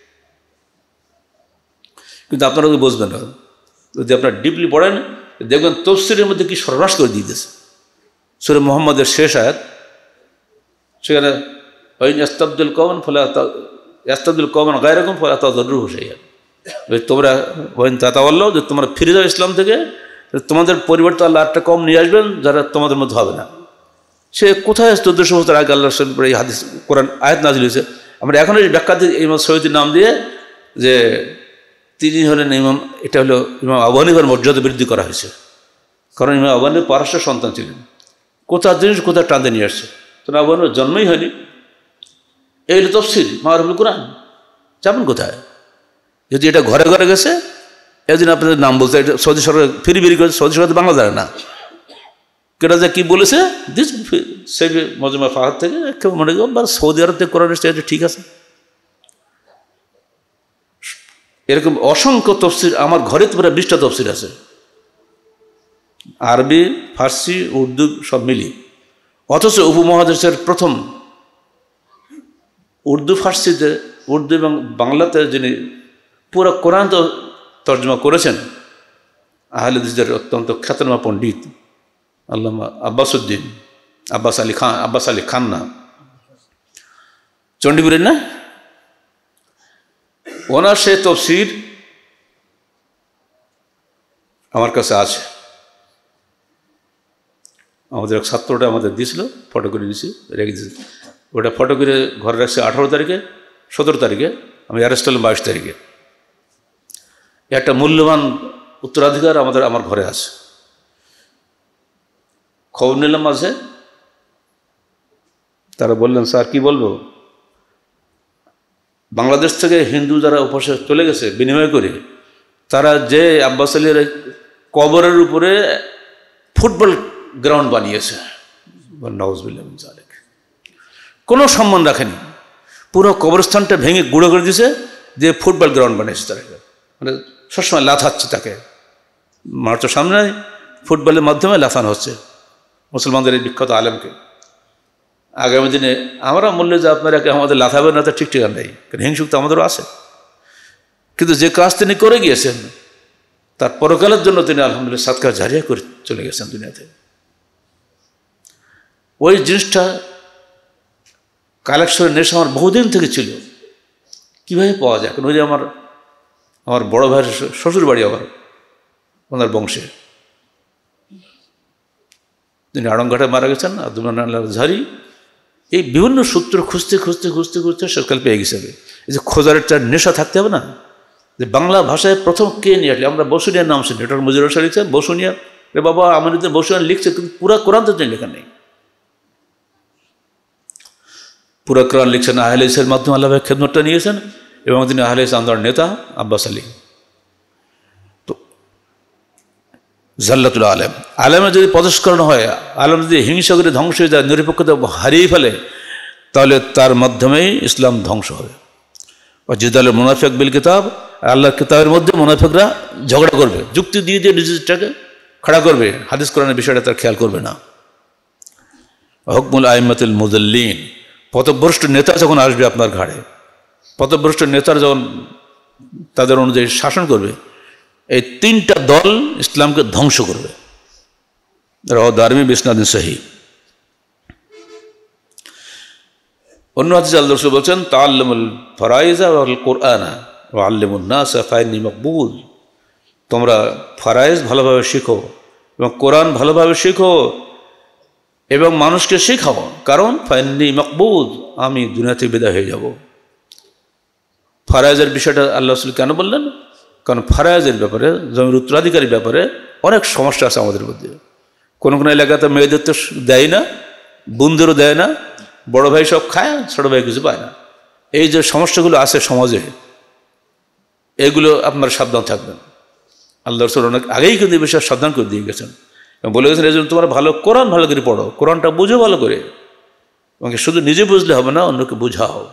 কিন্তু আপনারা তো বুঝবেন না। যদি আপনারা ডিপলি পড়েন দেখবেন তফসিরের মধ্যে কি সর্বনাশ করে দিয়ে দিয়েছে। সূরা মুহাম্মদের শেষ আয়াত, সেখানে ইয়াস্তাবদিল কওমান ফালা ইয়াস্তাবদিল কওমান গায়রাকুম ফালা তাদুরুহু শাইআন। তোমরা তাতাওয়াল্লাহ, যে তোমরা ফিরে যাও ইসলাম থেকে, তোমাদের পরিবর্তে আল্লাহ একটা কম নিয়ে আসবেন যারা তোমাদের মধ্যে হবে না। সে কোথায় 1400 বছর আগে আল্লাহ এই হাদিস কোরআন আয়াত নাযিল হয়েছে। আমরা এখন এই ব্যাখ্যা দিই ইমাম সৈয়দীর নাম দিয়ে, যে তিনি হলেন ইমাম, এটা হলো ইমাম আবু হানিফার মর্যাদা বৃদ্ধি করা হয়েছে। কারণ ইমাম আবু হানিফা পারস্যের সন্তান ছিলেন, কোথার জিনিস কোথায় টানতে নিয়ে আসছে। তখন আবু হানিফার জন্মই হয়নি। এই হলো তাফসীর মা'রিফাতুল কোরআন, যাবেন কোথায়? যদি এটা ঘরে ঘরে গেছে, এদিন আপনাদের নাম বলতে, এটা সৌদি সরকার ফিরি ফিরি করেছে, সৌদি সরকার বাংলা জানে না। কেটা যে কী বলেছে দিস সে মজমা ফাহাদ থেকে কেউ মনে করেন বা সৌদি আরব থেকে কোরআন এসছে, এটা ঠিক আছে। এরকম অসংখ্য তফসির আমার ঘরে তো প্রায় 20টা তফসির আছে, আরবি, ফার্সি, উর্দু সব মিলি। অথচ উপমহাদেশের প্রথম উর্দু ফার্সিতে, উর্দু এবং বাংলাতে যিনি পুরো কোরআন তর্জমা করেছেন, আহলে হাদিসের অত্যন্ত খ্যাতনামা পণ্ডিত আল্লামা আব্বাস আলী খান না, চণ্ডীপুরের না, ওনার সে তফসির আমার কাছে আছে। আমাদের এক ছাত্রটা আমাদের দিয়েছিল, ফটো করে দিয়েছি, রেখে দিয়েছি। ওটা ফটো করে ঘরে রাখছে 18 তারিখে, 17 তারিখে, আমি অ্যারেস্ট হলাম 22 তারিখে। একটা মূল্যবান উত্তরাধিকার আমার ঘরে আছে। খবর নিলাম মাঝে, তারা বললেন স্যার কি বলবো, বাংলাদেশ থেকে হিন্দু যারা উপসে চলে গেছে বিনিময় করে, তারা যে আব্বাস আলীর কবরের উপরে ফুটবল গ্রাউন্ড বানিয়েছে, নাউজুবিল্লাহ মিন যালিক, কোনো সম্মান রাখেনি, পুরো কবরস্থানটা ভেঙে গুঁড়ো করে দিয়েছে, যে ফুটবল গ্রাউন্ড বানিয়েছে তারা। মানে সবসময় লাথাচ্ছে তাকে, মার্চের সামনে ফুটবলের মাধ্যমে লাথানো হচ্ছে মুসলমানদের এই বিখ্যাত আলেমকে। আগামী দিনে আমরা বললে যে আপনারা আমাদের লাথাবেন না, তা ঠিক ঠিকানা নেই, কারণ হিংসুক তো আমাদেরও আছে। কিন্তু যে কাজ তিনি করে গিয়েছেন, তার পরকালের জন্য তিনি আলহামদুলিল্লাহ সাদকা জারিয়া করে চলে গেছেন দুনিয়াতে। ওই জিনিসটা কালেকশনের নেশা আমার বহুদিন থেকে ছিল, কীভাবে পাওয়া যায়? কারণ ওই যে আমার বড় ভাইয়ের শ্বশুর বাড়ি আবার ওনার বংশে, তিনি আড়ংঘাটে মারা গেছেন, আব্দুল ঝারি। এই বিভিন্ন সূত্র খুঁজতে খুঁজতে খুঁজতে খুঁজতে শেষকাল পেয়ে গেছে। এই যে খোঁজার একটা নেশা থাকতে হবে না, যে বাংলা ভাষায় প্রথম কে নিয়ে আসলে, আমরা বসুনিয়ার নাম শুনি, ডক্টর মুজিবুর রহমান লিখছেন বসুনিয়া, রে বাবা আমাদের বসুনিয়া লিখছে, কিন্তু পুরা কোরআন তো লেখা নেই। পুরা কোরআন লিখছেন আহলে হাদিসের মাধ্যমে, আল্লাহ খেদমতটা নিয়েছেন, এবং তিনি আহলে হাদিস আন্দোলনের নেতা আব্বাস আলী। তো জাল্লাতুল আলেম, আলেমের যদি পদস্খলন হয়, আলেম যদি হিংসা করে ধ্বংস হয়ে যায়, নিরপেক্ষতা হারিয়ে ফেলে, তাহলে তার মাধ্যমেই ইসলাম ধ্বংস হবে। জিদালের মুনাফিক বিল কিতাব, আল্লাহর কিতাবের মধ্যে মুনাফিকরা ঝগড়া করবে, যুক্তি দিয়ে দিয়ে নিজেরটাকে খাড়া করবে, হাদিস কোরআনের বিষয়টা তার খেয়াল করবে না। হুকমুল আইম্মাতুল মুযাল্লিন, পথভ্রষ্ট নেতা যখন আসবে আপনার ঘাড়ে, পথভ্রষ্ট নেতারা যখন তাদের অনুযায়ী শাসন করবে, এই তিনটা দল ইসলামকে ধ্বংস করবে। রাওয়াহু দারমি বিসনাদিন সহিহ। অন্য হাদিসে আল্লাহ রাসূল বলছেন, তাআল্লামুল ফারাইজা ওয়াল কুরআনা ওয়া আল্লিমুন নাস ফাইন্নী মাকবুল। তোমরা ফারাইজ ভালোভাবে শিখো এবং কোরআন ভালোভাবে শিখো এবং মানুষকে শেখাও, কারণ ফাইন্নী মাকবুল, আমি দুনিয়া থেকে বিদায় হয়ে যাব। ফারাইজের বিষয়টা আল্লাহ রাসূল কেন বললেন? কারণ ফারাইজের ব্যাপারে, জমির উত্তরাধিকারীর ব্যাপারে অনেক সমস্যা আছে আমাদের মধ্যে। কোনো কোনো এলাকাতে মেয়েদের তো দেয় না, বোনদেরও দেয় না, বড় ভাই সব খায়, ছোট ভাই কিছু পায় না। এই যে সমস্যাগুলো আছে সমাজে, এগুলো আপনারা সাবধান থাকবেন। আল্লাহ রাসূল অনেক আগেই কিন্তু এই বিষয়ে সাবধান করে দিয়ে গেছেন এবং বলে গেছেন, এই জন্য তোমরা ভালো কোরআন ভালো করে পড়ো, কোরআনটা বুঝো ভালো করে, এবং শুধু নিজে বুঝলে হবে না, অন্যকে বুঝাও।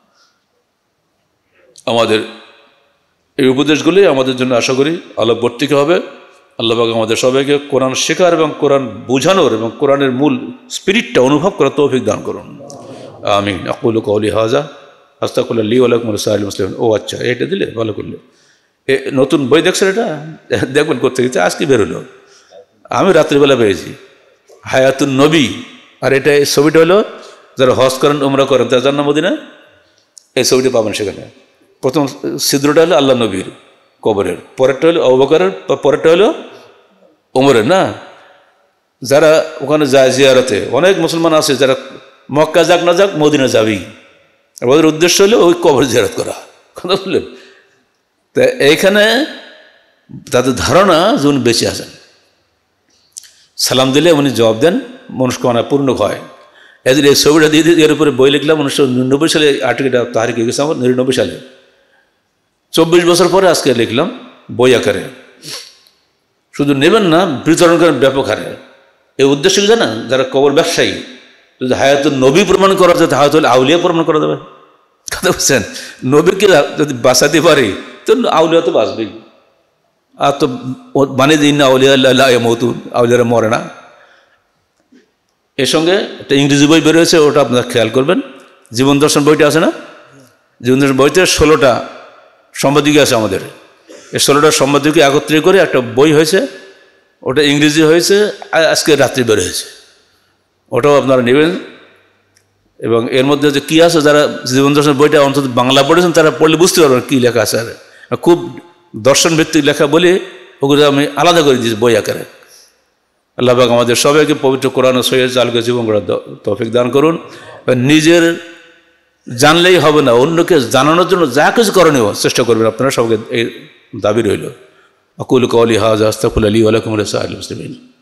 আমাদের এই উপদেশগুলি আমাদের জন্য আশা করি আলোকবর্তিকা হবে। আল্লাহ পাক আমাদের সবাইকে কোরআন শেখার এবং কোরআন বোঝানোর এবং কোরআনের মূল স্পিরিটটা অনুভব করার তৌফিক দান করুন। আমিন। আকুলু কওলি হাযা আস্তাগফিরুল্লাহ লি ওয়া লাকুম ওয়া লিসাইরিল মুসলিমিন। ও আচ্ছা, এটা দিলে ভালো করলে। নতুন বই দেখছেন, এটা দেখবেন করতে গেছে, আজকে বেরোলো, আমি রাত্রিবেলা পেয়েছি, হায়াতুন নবী। আর এটা এই ছবিটা হলো যারা হজ করেন, উমরা করেন, তার জান্নাত মদিনা, এই ছবিটা পাবেন সেখানে। প্রথম ছিদ্রটা হলো আল্লাহ নবীর কবরের, পরেরটা হলো আবু বকরের, পরেরটা হলো ওমরের। না, যারা ওখানে যায় জিয়ারতে, অনেক মুসলমান আছে যারা মক্কা যাক না যাক মদিনা যাবেই, ওদের উদ্দেশ্য হলো ওই কবর জিয়ারত করা, কথা বললেন। তা এইখানে তাদের ধারণা যে উনি বেঁচে আছেন, সালাম দিলে উনি জবাব দেন, মনস্কামনা পূর্ণ হয়। এদের এই ছবিটা দিয়ে এর উপরে বই লিখলাম 1999 সালে, আর্টিকেলটা তাহারিক হয়ে গেছে আমার 99 সালে, 24 বছর পরে আজকে লিখলাম বই আকারে। শুধু নেবেন না, বিতরণ করেন ব্যাপক হারে। এই উদ্দেশ্য কি জানা? যারা কবর ব্যবসায়ী, যদি হায়াতুল নবী প্রমাণ করা যায়, হায়াতুল আউলিয়া প্রমাণ করা যাবে, কথা বলছেন। নবীকে যদি বাঁচাতে পারি তো আউলিয়া তো বাঁচবেই। আর তো বানিয়ে দিন না আউলিয়া আল্লাহ মতুন, আউলিয়ারা মরে না। এর সঙ্গে একটা ইংরেজি বই বেরোয়েছে, ওটা আপনারা খেয়াল করবেন। জীবন দর্শন বইটা আছে না, জীবন দর্শন বইতে 16টা সম্পাদকীয় আছে আমাদের। এই 16টা সম্পাদকীয় একত্রিত করে একটা বই হয়েছে, ওটা ইংরেজি হয়েছে, আজকে রাত্রি বের হয়েছে, ওটাও আপনারা নেবেন। এবং এর মধ্যে যে কী আছে, যারা জীবন দর্শন বইটা অন্তত বাংলা পড়েছেন তারা পড়লে বুঝতে পারবেন কী লেখা আছে। আর খুব দর্শন ভিত্তিক লেখা বলে ওগুলো আমি আলাদা করে দিয়েছি বই আকারে। আল্লাহ পাক আমাদের সবাইকে পবিত্র কোরআন ও সহিহ আলোকে জীবন করার তৌফিক দান করুন। নিজের জানলেই হবে না, অন্যকে জানানোর জন্য যা কিছু করণীয় চেষ্টা করবেন আপনারা, সবাইকে এই দাবি রইল। আকুলু কওলি হাযা আস্তাগফিরুল্লাহ লি ওয়া লাকুম ওয়া লিসাইরিল মুসলিমিন।